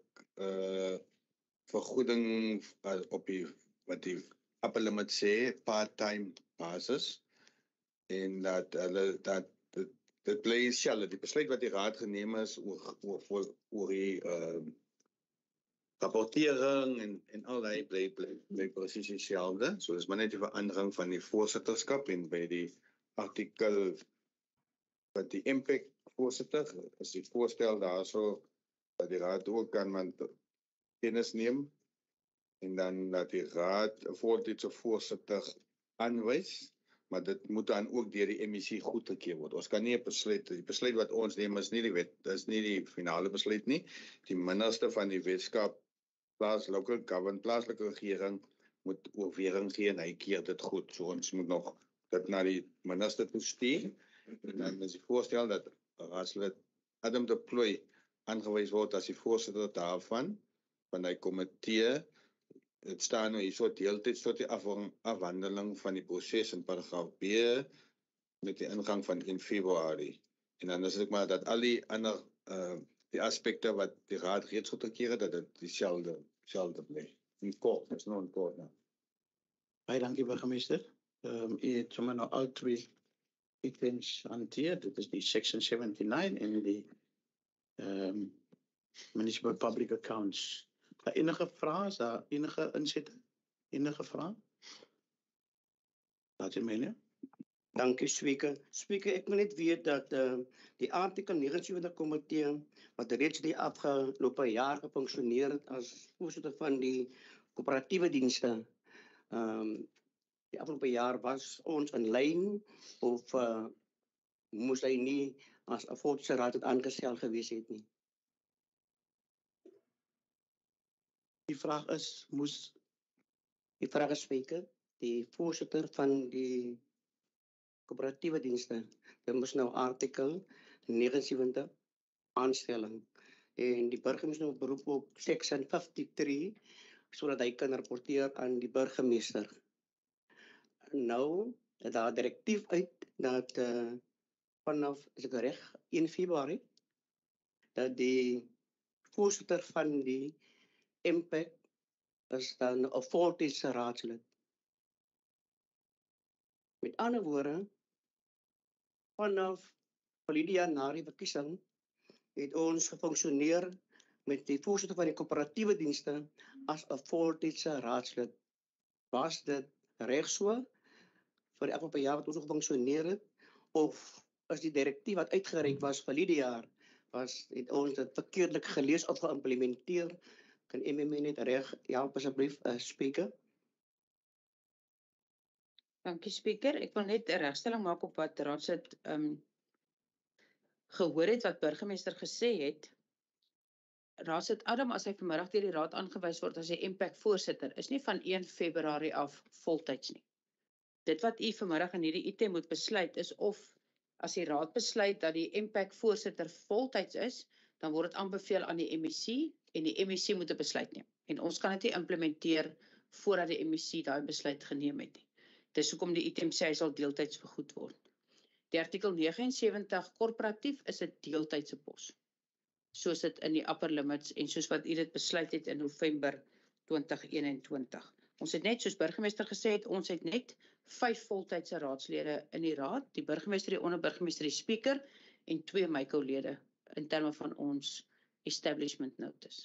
vergoeding op wat die appellement sê, part-time basis. En dat dit bly dieselfde. Die besluit wat die raad geneem is oor die rapportering en al die bly presies dieselfde. So dis maar net die verandering van die voorsitterskap en by die artikel wat die impact voorsitter is die voorstel daarso dat die raad ook kan kennis neem en dan dat die raad 'n voltydse voorsitter aanwys, maar dit moet dan ook deur die MEC goedgekeur word. Ons kan nie 'n die besluit wat ons neem is nie die wet, dis nie die finale besluit nie. Die minister van die Weskaap plaaslike regering moet oorweging gee en hy keer dit goed. So ons moet nog dit na die minister toe stuur. En dan is die voorstel dat raadslid Adam de Plooy aangewys word as die voorsitter daarvan, van die komitee. Dit staan nou hierso deeltyds tot die afhandeling van die proses in paragraaf B met die ingang van 1 Februarie. En dan is dit maar dat al die ander die aspekte wat die raad reeds goedgekeur het, dat dit dieselfde bly. In kort, dis nou in kort nou. Baie dankie burgemeester. U het sommer nou al twee items hanteer. Dit is die section 79 en die municipal public accounts. Enige vrae, is daar enige insette? Enige vrae? Laat jy meneer. Dankie Speaker. Speaker, ek wil net weet dat die artikel 79 komitee wat reeds die afgelope jaar gefunksioneer het as voorsitter van die koöperatiewe dienste, die afgelope jaar was ons in lyn of moes hy nie as 'n voorsitter raad het aangestel gewees het nie? Die vraag is, Die vraag is Speaker, die voorsitter van die koöperatiewe dienste, dit moes nou artikel 79 aanstelling en die burgemeester moet beroep op section 53 sodat hy kan rapporteer aan die burgemeester. Nou, daar direktief uit dat vanaf, is ek reg, 1 Februarie, dat die voorsitter van die impact is dan 'n voltydse raadslid. Met ander woorde, vanaf verlede jaar na die verkiesing het ons gefunksioneer met die voorsitter van die koöperatiewe dienste as 'n voltydse raadslid. Was dit reg so vir die afgelope jaar wat ons gefunksioneer het, of is die direktief wat uitgereik was verlede jaar, het ons dit verkeerdelik gelees of geïmplementeer? Kan MMA net reg help asseblief, Speaker? Dankie Speaker. Ek wil net 'n regstelling maak op wat raadslid gehoor het wat burgemeester gesê het. Raadslid Adam, as hy vanmiddag deur die raad aangewys word as die impact voorsitter, is nie van 1 Februarie af voltyds nie. Dit wat u vanmiddag in hierdie item moet besluit is of as die raad besluit dat die impact voorsitter voltyds is, dan word dit aanbeveel aan die MEC en die MEC moet 'n besluit neem. En ons kan dit nie implementeer voordat die MEC daai besluit geneem het nie. Dis hoekom die item sê hy sal deeltyds vergoed word. Die artikel 79 korporatief is 'n deeltydse pos, soos dit in die upper limits en soos wat u dit besluit het in November 2021. Ons het net, soos burgemeester gesê het, ons het net 5 voltydse raadslede in die raad, die burgemeester, die onderburgemeester, die speaker en 2 MICO-lede in terme van ons establishment notice.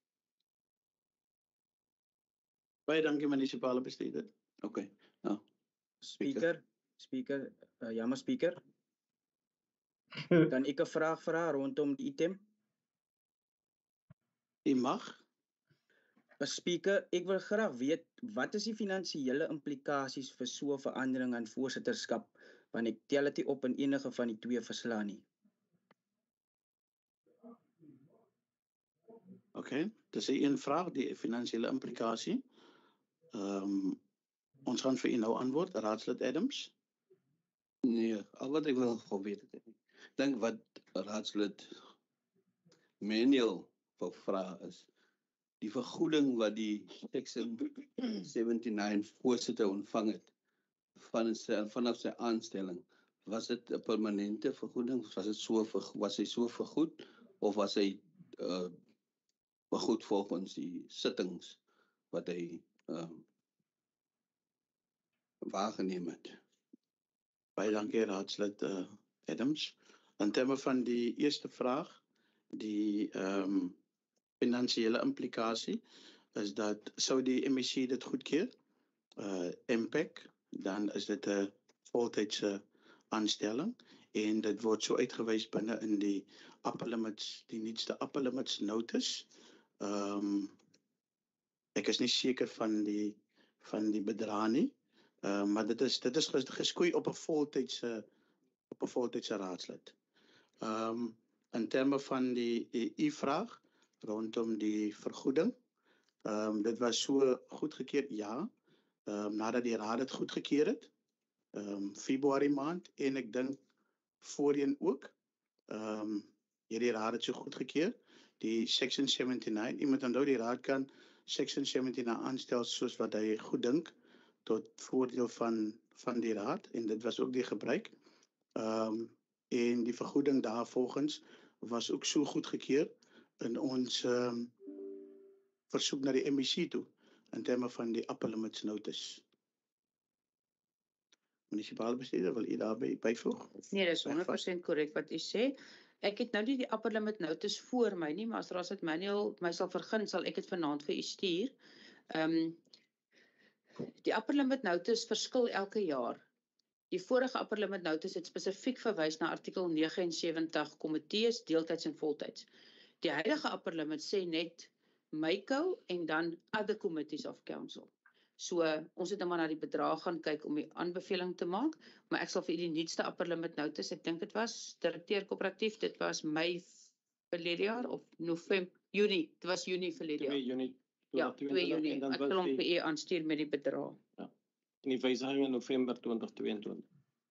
Baie dankie munisipale bestuurder. Okay. Nou, Speaker, jammer Speaker. Kan ek 'n vraag vra rondom die item? U mag. Speaker, ek wil graag weet wat is die finansiële implikasies vir so 'n verandering aan voorsitterskap, want ek tel dit nie op in enige van die 2 verslae nie. Okay, dis 'n vraag, die finansiële implikasie. Ons gaan vir u nou antwoord, raadslid Adams. Nee, al wat ek wil gou weet het. Ek dink wat raadslid Manuel wou vra is die vergoeding wat die section 79 voorsitter ontvang het vanaf sy aanstelling. Was dit 'n permanente vergoeding? Was hy so vergoed of was hy vergoed volgens die sittings wat hy waargeneem het? Baie dankie raadslid Adams. In terme van die eerste vraag, die finansiële implikasie is dat sou die MEC dit goedkeur, impact, dan is dit 'n voltydse aanstelling en dit word so uitgewys binne in die upper limits, die nuutste upper limits notice. Ek is nie seker van die bedrag nie, maar dit is geskoei op 'n voltydse raadslid. In terme van die vraag rondom die vergoeding, dit was so goedgekeur, ja, nadat die raad dit goedgekeur het, Februarie maand, en ek dink voorheen ook, hierdie raad het so goedgekeur, die Section 79, iemand onthou die raad kan Section 79 aanstel soos wat hy goed dink, tot voordeel van die raad, en dit was ook die gebruik, en die vergoeding daarvolgens was ook so goedgekeur in ons versoek na die MEC toe, in terme van die upper limits notice. Munisipale bestuurder, wil u daarby byvoeg? Nee, dis 100% korrek wat u sê. Ek het nou nie die upper limit notice voor my nie, maar as Raadslid Manuel my sal vergun, sal ek dit vanaand vir u stuur. Die upper limit notice verskil elke jaar. Die vorige upper limit notice het spesifiek verwys na artikel 79 komitees, deeltyds en voltyds. Die huidige upper limit sê net MYCO en dan other committees of council. So ons het nou maar na die bedrag gaan kyk om die aanbeveling te maak, maar ek sal vir die nuutste upper limit notice, ek dink dit was direkteur koöperatief, dit was Mei verlede jaar of Junie, dit was Junie verlede jaar. 2 Junie. Ja, 2 Junie. Ek sal hom vir u aanstuur met die bedrag. Ja. En die wysiging in November 2022.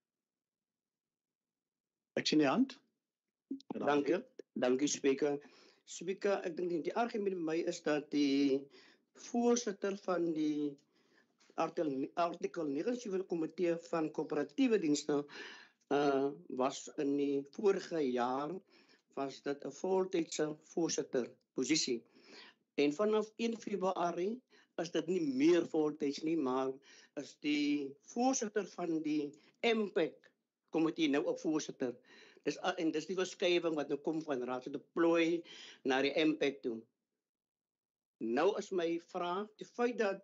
Ek sien die hand. Dankie spreker. Spreker, ek dink die argument by my is dat die voorsitter van die artikel 79 komitee van koöperatiewe dienste was in die vorige jaar was dit 'n voltydse voorsitter posisie. En vanaf 1 Februarie is dit nie meer voltyds nie, maar is die voorsitter van die impact komitee nou ook voorsitter. En dis die verskywing wat nou kom van raad se plooi na die impact toe. Nou is my vraag, die feit dat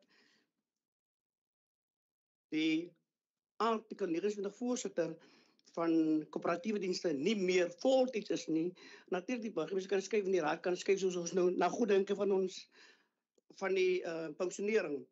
die artikel 29 voorsitter van koöperatiewe dienste nie meer voltyds is nie, natuurlik die burgemeester kan skuif en die raad kan skuif soos ons nou na goeddinke van ons van die pensionering.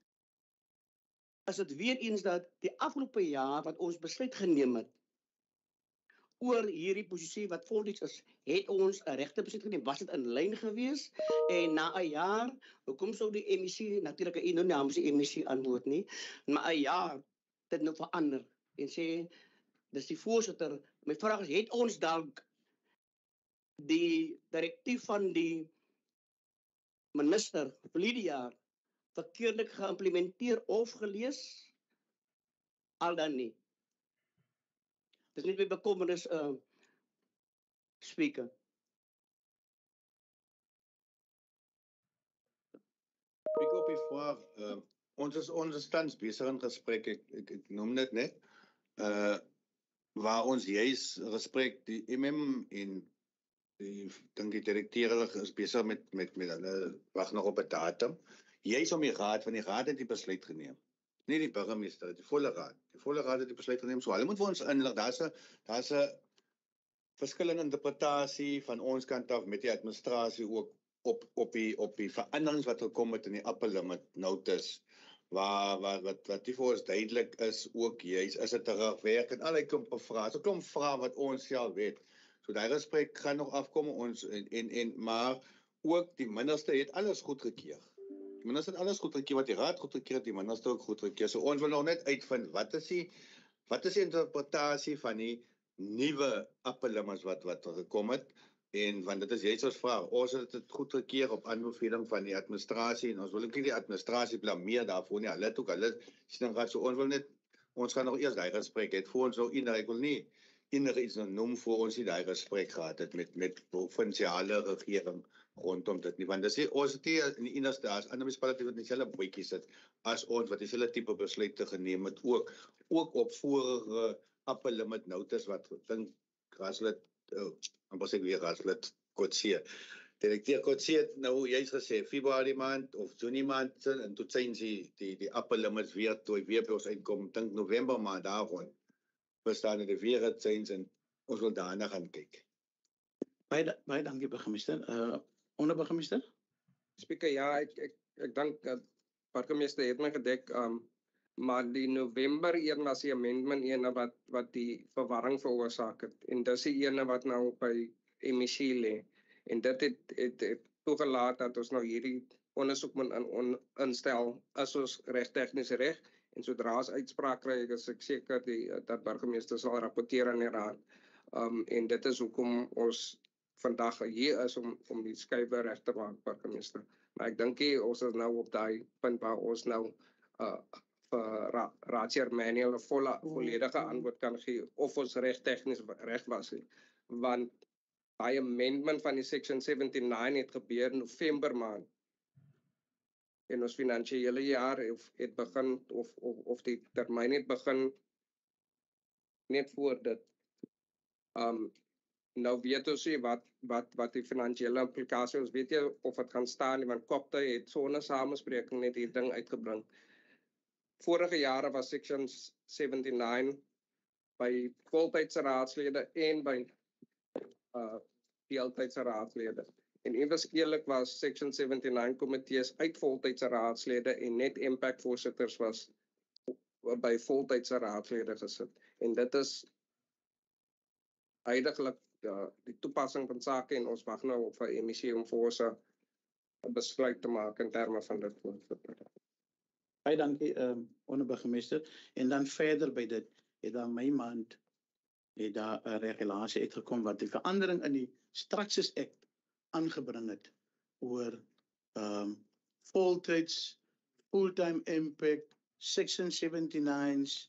Is dit weer eens dat die afgelope jaar wat ons besluit geneem het oor hierdie posisie wat voltyds is, het ons 'n regte besluit geneem, was dit in lyn gewees en na 'n jaar, hoekom sou die MEC natuurlik nou namens die MEC antwoord nie, maar 'n jaar dit nou verander en sê dis die voorsitter. My vraag is, het ons dalk die direktief van die minister verlede jaar verkeerdelik geïmplementeer of gelees? Al dan nie. Dis net my bekommernis, spreker. Ek op die vraag, ons is tans besig in gesprek, ek noem dit net, waar ons juis gesprek, die MM en die direkteur is besig met hulle, wag nog op 'n datum, juis om die raad het die besluit geneem. Nie die burgemeester, die volle raad. Die volle raad het die besluit geneem, so hulle moet vir ons inlig, daar's 'n verskillende interpretasie van ons kant af met die administrasie ook op die veranderings wat gekom het in die upper limit notice, wat die vir ons duidelik is, ook juis, is dit terugwerk en allerlei klomp vrae, so klomp vrae wat ons self weet. So daai gesprek gaan nog afkom, maar ook die minister het alles goedgekeur. Die minister het alles goedgekeur, wat die raad goedgekeur het, die minister ook goedgekeur. So ons wil nog net uitvind, wat is die interpretasie van die nuwe upper limits wat gekom het, en want dit is juist ons vraag, ons het dit goedgekeur op aanbeveling van die administrasie, en ons wil nie die administrasie blameer daarvoor nie, hulle sien dan so, ons gaan nog eers daai gesprek het, voor ons ek wil nie enige iets noem voor ons die gesprek gehad het met provinsiale regering rondom dit nie, want ons het hier in die enigste as ander munisipaliteit wat in dieselfde bootjie sit as ons wat dieselfde tipe besluite geneem het, ook op vorige upper limit notice wat dink Raadslid Kotse Direkteur Kotse het nou juist gesê Februarie maand of Junie maand en toe zijn ze die upper limits weer toe weer by ons uitkom, dink November maand daar rond. Verstaan die weer het zijn en ons wil daarna gaan kyk. Baie dankie burgemeester. Onderburgemeester? Speaker, ja, ek dink burgemeester het my gedek, maar die November een was die amendment ene wat die verwarring veroorsaak het. En dis die ene wat nou by MEC lê. En dit het toegelaat dat ons nou hierdie ondersoek moet instel as ons regtegnies reg. En sodra ons uitspraak kry, is ek seker dat burgemeester sal rapporteer aan die raad. En dit is hoekom ons vandag hier is om die skuiwe reg te maak, burgemeester. Maar ek dink ons is nou op daai punt waar ons nou vir Raadsheer Manuel 'n volledige antwoord kan gee of ons regtegnies reg was. Want daai amendment van die section 79 het gebeur in November maand. En ons finansiële jaar het begin of die termyn het begin net voor dit. Nou weet ons nie wat die finansiële implikasie, ons weet nie of het gaan staan nie, want Kopte het sonder samenspreking net die ding uitgebring. Vorige jare was section 79 by voltydse raadslede en by deeltydse raadslede. En ewes eerlik was section 79 komitees uit voltydse raadslede en net impact voorsitters was by voltydse raadslede gesit. En dit is huidiglik die toepassing van sake en ons wag nou op 'n MEC om vir ons 'n besluit te maak in terme van dit. Baie dankie onderburgemeester. En dan verder by dit het daar my maand het daar 'n regulasie uitgekom wat die verandering in die Structures Act aangebring het oor voltyds, full-time impact, section 79's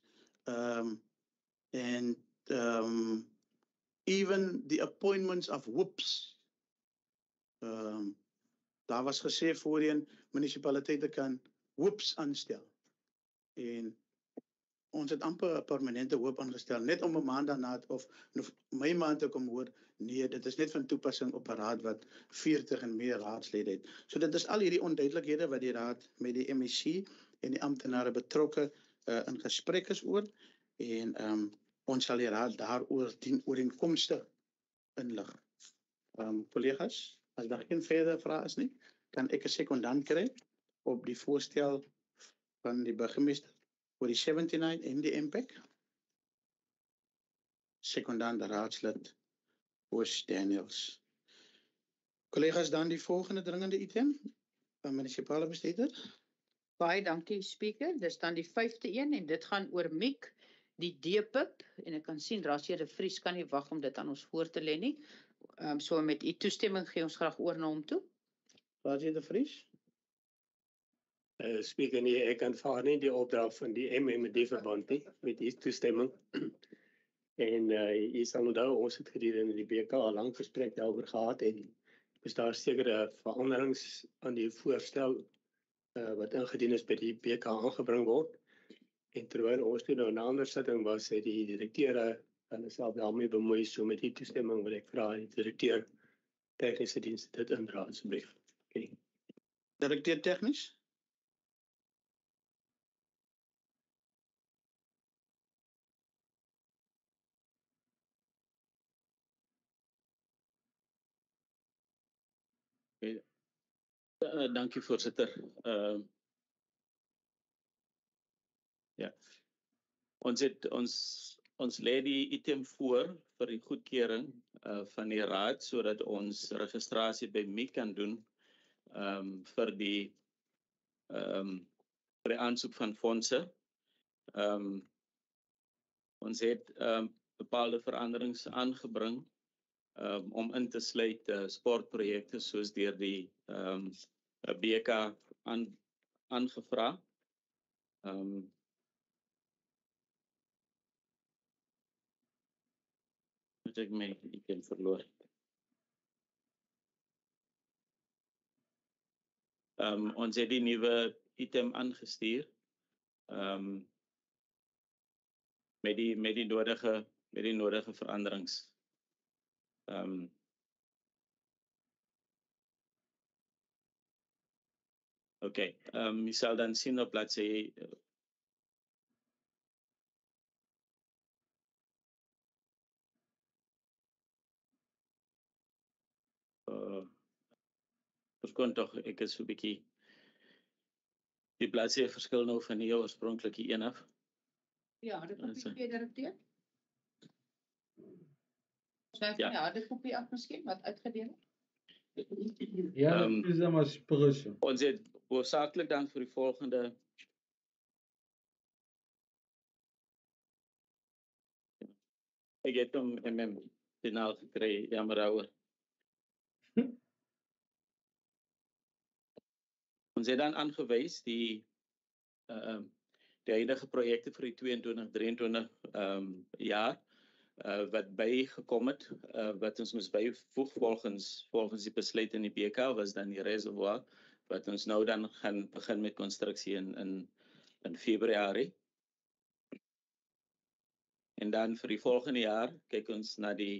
and even the appointments of whoops. Daar was gesê voorheen munisipaliteite kan whoops aanstel. En ons het amper 'n permanente hoop aangestel, net om 'n maand daarna of my maand te kom hoor, nee, dit is net van toepassing op 'n raad wat 40 en meer raadslede het. So dit is al hierdie onduidelikhede wat die raad met die MEC en die amptenare betrokke in gesprek is oor. En ons sal die raad daaroor ooreenkomstig inlig. Collega's, as daar geen verder vrae is nie, kan ek 'n sekondant kry op die voorstel van die burgemeester oor die 79 en die impact. Sekondant raadslid Oos Daniels. Collega's, dan die volgende dringende item van munisipale bestuurder. Baie dankie, speaker. Dis dan die 5de een en dit gaan oor MIC, die DPIP, en ek kan sien Raadsheer De Vries kan nie wag om dit aan ons voor te lê nie. So met u toestemming gee ons graag oor na hom toe. Raadsheer De Vries. Speaker, nee, ek aanvaar nie die opdrag van die MMD verband nie, met die toestemming. En jy sal onthou, ons het gedurende die BK al lang gesprek daaroor gehad en is daar sekere veranderings aan die voorstel wat ingedien is by die BK aangebring word. En terwyl ons toe nou 'n ander sitting was, het die direkteure hulle self daarmee bemoei, so met die toestemming wil ek vra die direkteur tegniese dienste dit indra asseblief. Okay. Direkteur tegnies? Dankie voorsitter. Ja. Ons lê die item voor vir die goedkeuring van die raad sodat ons registrasie by MIC kan doen vir die aansoek van fondse. Ons het bepaalde veranderings aangebring om in te sluit sportprojekte soos deur die BK aangevra. Moet ek my item verloor. Ons het die nuwe item aangestuur met die nodige veranderings. Okay, jy sal dan sien op bladsy verskoon tog, ek is so 'n bietjie die bladsy verskil nou van die oorspronklike een af. Ja, dit kopie twee direkteur. Ja. Dit kopie af miskien wat uitgedeel het. Ja, dat is dan maar sprusse. Ons het hoofsaaklik dan vir die volgende ek het hom in my finaal gekry, jammer daaroor. Ons het dan aangewys die huidige projekte vir die 22-23 jaar wat bygekom het, wat ons moes byvoeg volgens die besluit in die BK was dan die reservoir wat ons nou dan gaan begin met konstruksie in Februarie. En dan vir die volgende jaar kyk ons na die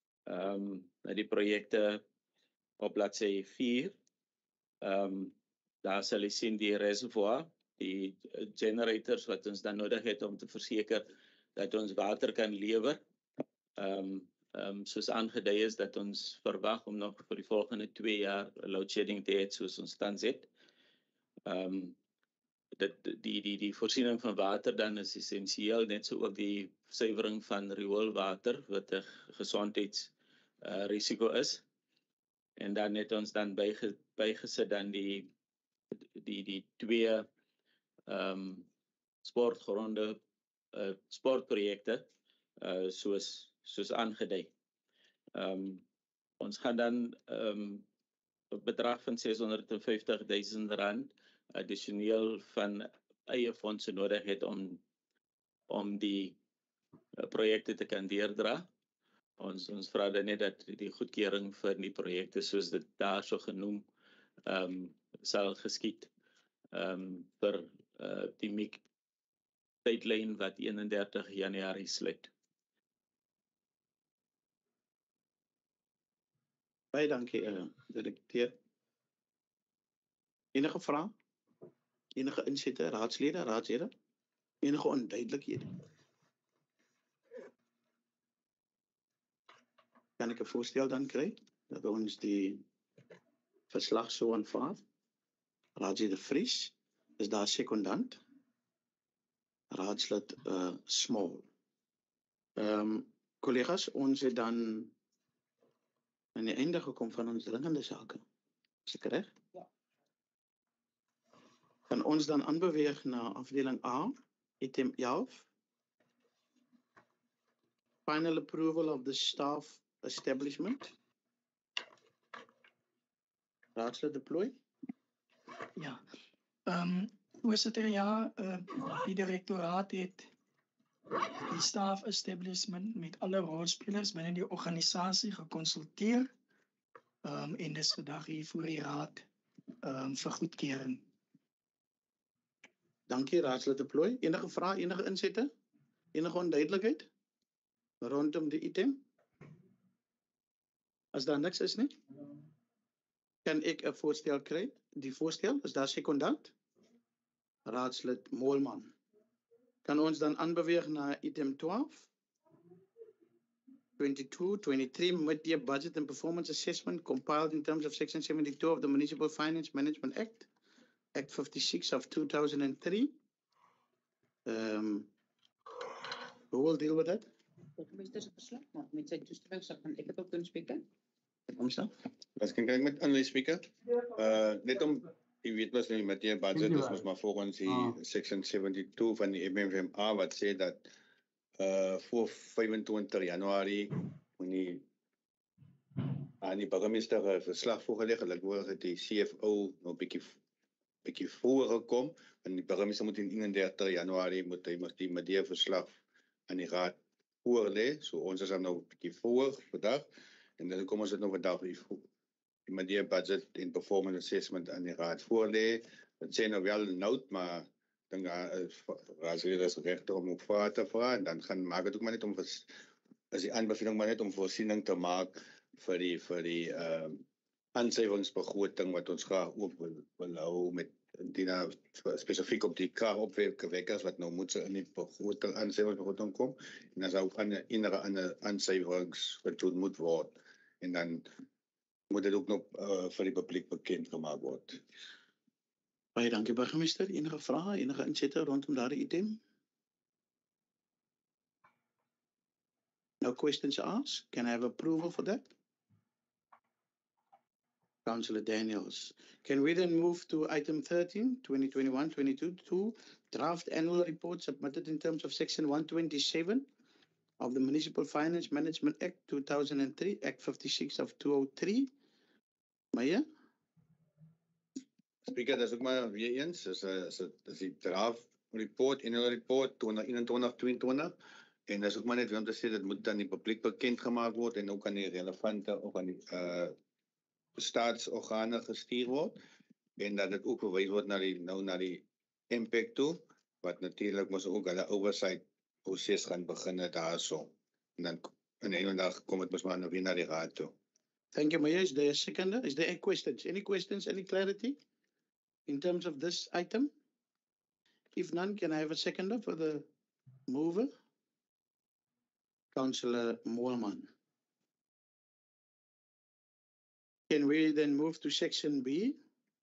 projekte op bladsy 4. Daar sal jy sien die reservoir, die generators wat ons dan nodig het om te verseker dat ons water kan lewer. Soos aangedui is dat ons verwag om nog vir die volgende 2 jaar load shedding te hê soos ons tans het. Die voorsiening van water dan is essensieel, net so ook die suiwering van rioolwater wat 'n gesondheidsrisiko is. En dan het ons dan bygesit dan die 2 sportgronde sportprojekte soos aangedui. Ons gaan dan 'n bedrag van R650,000 addisioneel van eie fondse nodig het om die projekte te kan deurdra. Ons vra dan net dat die goedkeuring vir die projekte soos dit daar so genoem sal geskied vir die tydlyn wat 31 Januarie sluit. Baie dankie, direkteur. Enige vrae? Enige insette, raadslede? Enige onduidelikhede? Kan ek 'n voorstel dan kry dat ons die verslag so aanvaar? Raadslid De Vries, is daar sekondant? Raadslid Small. Collega's, ons het dan aan die einde gekom van ons dringende sake. Is ek reg? Ja. Kan ons dan aanbeweeg na afdeling A, item 11. Final approval of the staff establishment. Raadslid Deploy. Ja. Voorsitter, ja, die direktoraat het die staff establishment met alle rolspelers binne die organisasie gekonsulteer en dis vandag hier voor die raad vir goedkeuring. Dankie, Raadslid Deploy. Enige vrae, enige insette? Enige onduidelikheid rondom die item? As daar niks is nie, kan ek 'n voorstel kry? Die voorstel, is daar sekondant? Raadslid Moelman. Kan ons dan aanbeweeg na item 12? 22-23 mid-year budget and performance assessment compiled in terms of section 72 of the Municipal Finance Management Act, Act 56 of 2003. Who will deal with that? Burgemeester se verslag, maar met sy toestemming sal ek dit ook doen, spreker. As kan kyk met Annelie Speaker. Net om jy weet mos nie met die budget is mos maar volgens die section 72 van die MFMA wat sê dat voor 25 Januarie wanneer aan die burgemeester 'n verslag voorgelê het, word die CFO nou bietjie vroeër gekom en die burgemeester moet in 31 Januarie moet die media verslag aan die raad voorlê. So ons is dan nou bietjie vroeër vandag en dan kom ons dit nou vandag die media budget en performance assessment aan die raad voorlê. Dit sê nou wel note, maar dan as jy dit regter om vrae te vra en dan gaan maak dit ook maar net om as die aanbeveling maar net om voorsiening te maak vir die aansuiwingsbegroting wat ons graag ook wil hou met die nou spesifiek op die kragopwekkers wat nou moet in die begroting aansywingsbegroting kom en dan sou ook enige aansywings gedoen moet word en dan moet dit ook nog vir die publiek bekend gemaak word. Baie dankie burgemeester. Enige vrae, enige insette rondom daardie item? No questions asked. Can I have approval for that? Councillor Daniels. Can we then move to item 13, 2021-22, draft annual report submitted in terms of section 127 of the Municipal Finance Management Act 2003, Act 56 of 203. Meyer? Speaker, dat is ook maar weer eens, is die draft report, annual report 2021-22 en dat is ook maar net weer om te sê, dat moet aan die publiek bekend gemaakt word en ook aan die relevante, ook aan die staatsorgane gestuur word en dat dit ook verwys word na die impact toe, wat natuurlik mos ook hulle oversight proses gaan beginne daarso. En dan in 'n dag kom dit mos maar nou weer na die raad toe. Thank you, Meyer. Is there a seconder? Is there any questions? Any questions, any clarity in terms of this item? If none, can I have a seconder for the mover? Councillor Moelman. Can we then move to section B,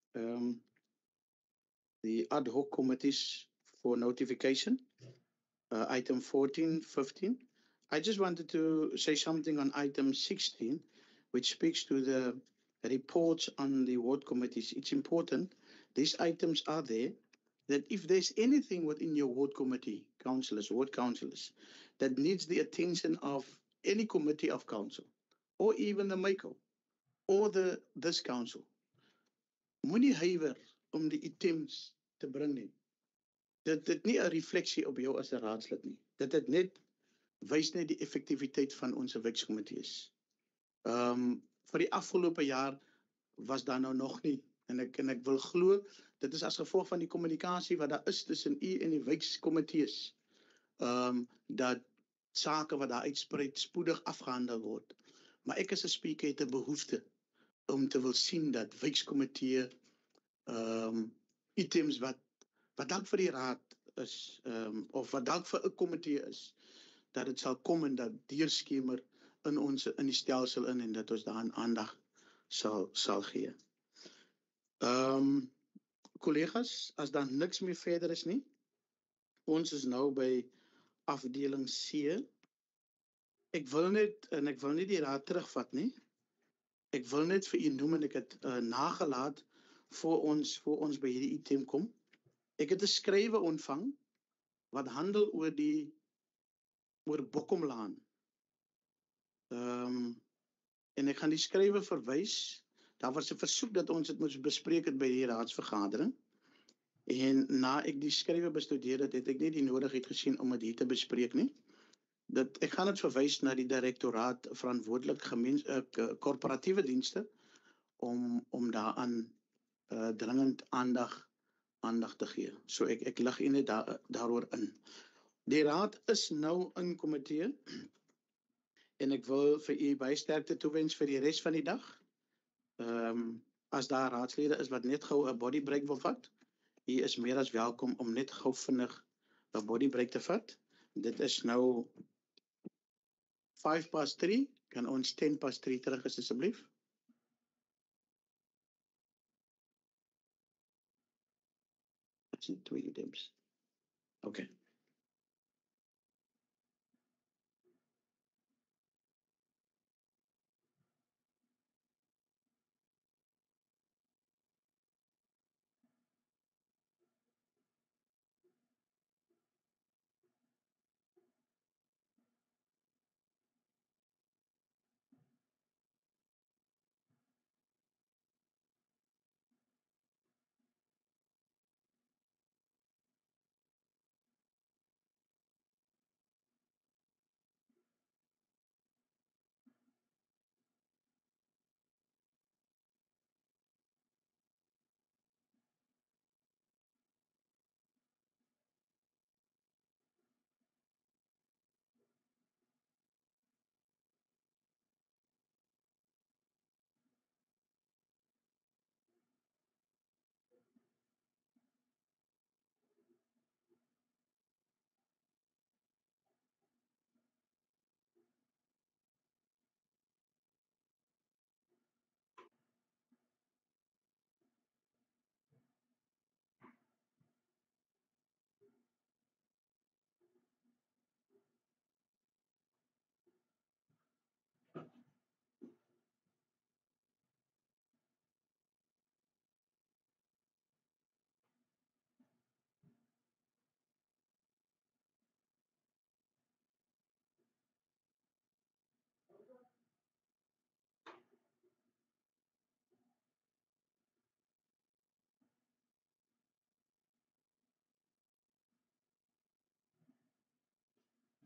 the ad hoc committees for notification, item 14, 15. I just wanted to say something on item 16, which speaks to the reports on the ward committees. It's important, these items are there, that if there's anything within your ward committee, councillors, ward councillors, that needs the attention of any committee of council, or even the MACO, or this council, moenie huiwer om die items te bring nie. Dit nie 'n refleksie op jou as 'n raadslid nie. Dit net wys net die effektiwiteit van ons wijkkomitee is. Vir die afgelope jaar was daar nou nog nie en ek wil glo dit is as gevolg van die kommunikasie wat daar is tussen u en die wijkkomitees, dat sake wat daar uitspruit spoedig afgehandel word. Maar ek as 'n speaker het 'n behoefte om te wil sien dat wijkkomitee items wat dalk vir die raad is, of wat dalk vir 'n komitee is, dat dit sal kom en dat deurskemer in die stelsel en dat ons daaraan aandag sal gee. Collega's, as daar niks meer verder is nie, ons is nou by afdeling C. Ek wil nie die raad terugvat nie. Ek wil net vir u noem en ek het nagelaat voor ons by hierdie item kom. Ek het 'n skrywe ontvang wat handel oor Bokkomlaan. En ek gaan die skrywe verwys. Daar was 'n versoek dat ons dit moes bespreek het by die raadsvergadering. En na ek die skrywe bestudeer het ek nie die nodigheid gesien om dit hier te bespreek nie. Ek gaan dit verwys na die direktoraat verantwoordelik korporatiewe dienste om daaraan dringend aandag te gee. So ek lig u net daaroor in. Die raad is nou in komitee en ek wil vir u baie sterkte toewens vir die res van die dag. As daar raadslede is wat net gou 'n body break wil vat, u is meer as welkom om net gou vinnig 'n body break te vat. Dit is nou 3:05, kan ons 3:10 terug is asseblief? Dit is 2 items. Okay.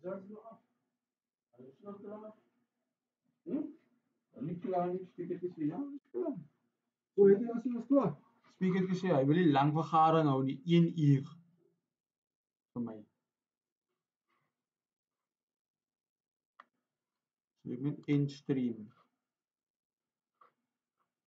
Nie klaar nie, speaker gesê ja, is klaar. O, het jy as jy was klaar? Speaker gesê hy wil nie lang vergadering hou nie, 1 uur vir my. So ek moet instream.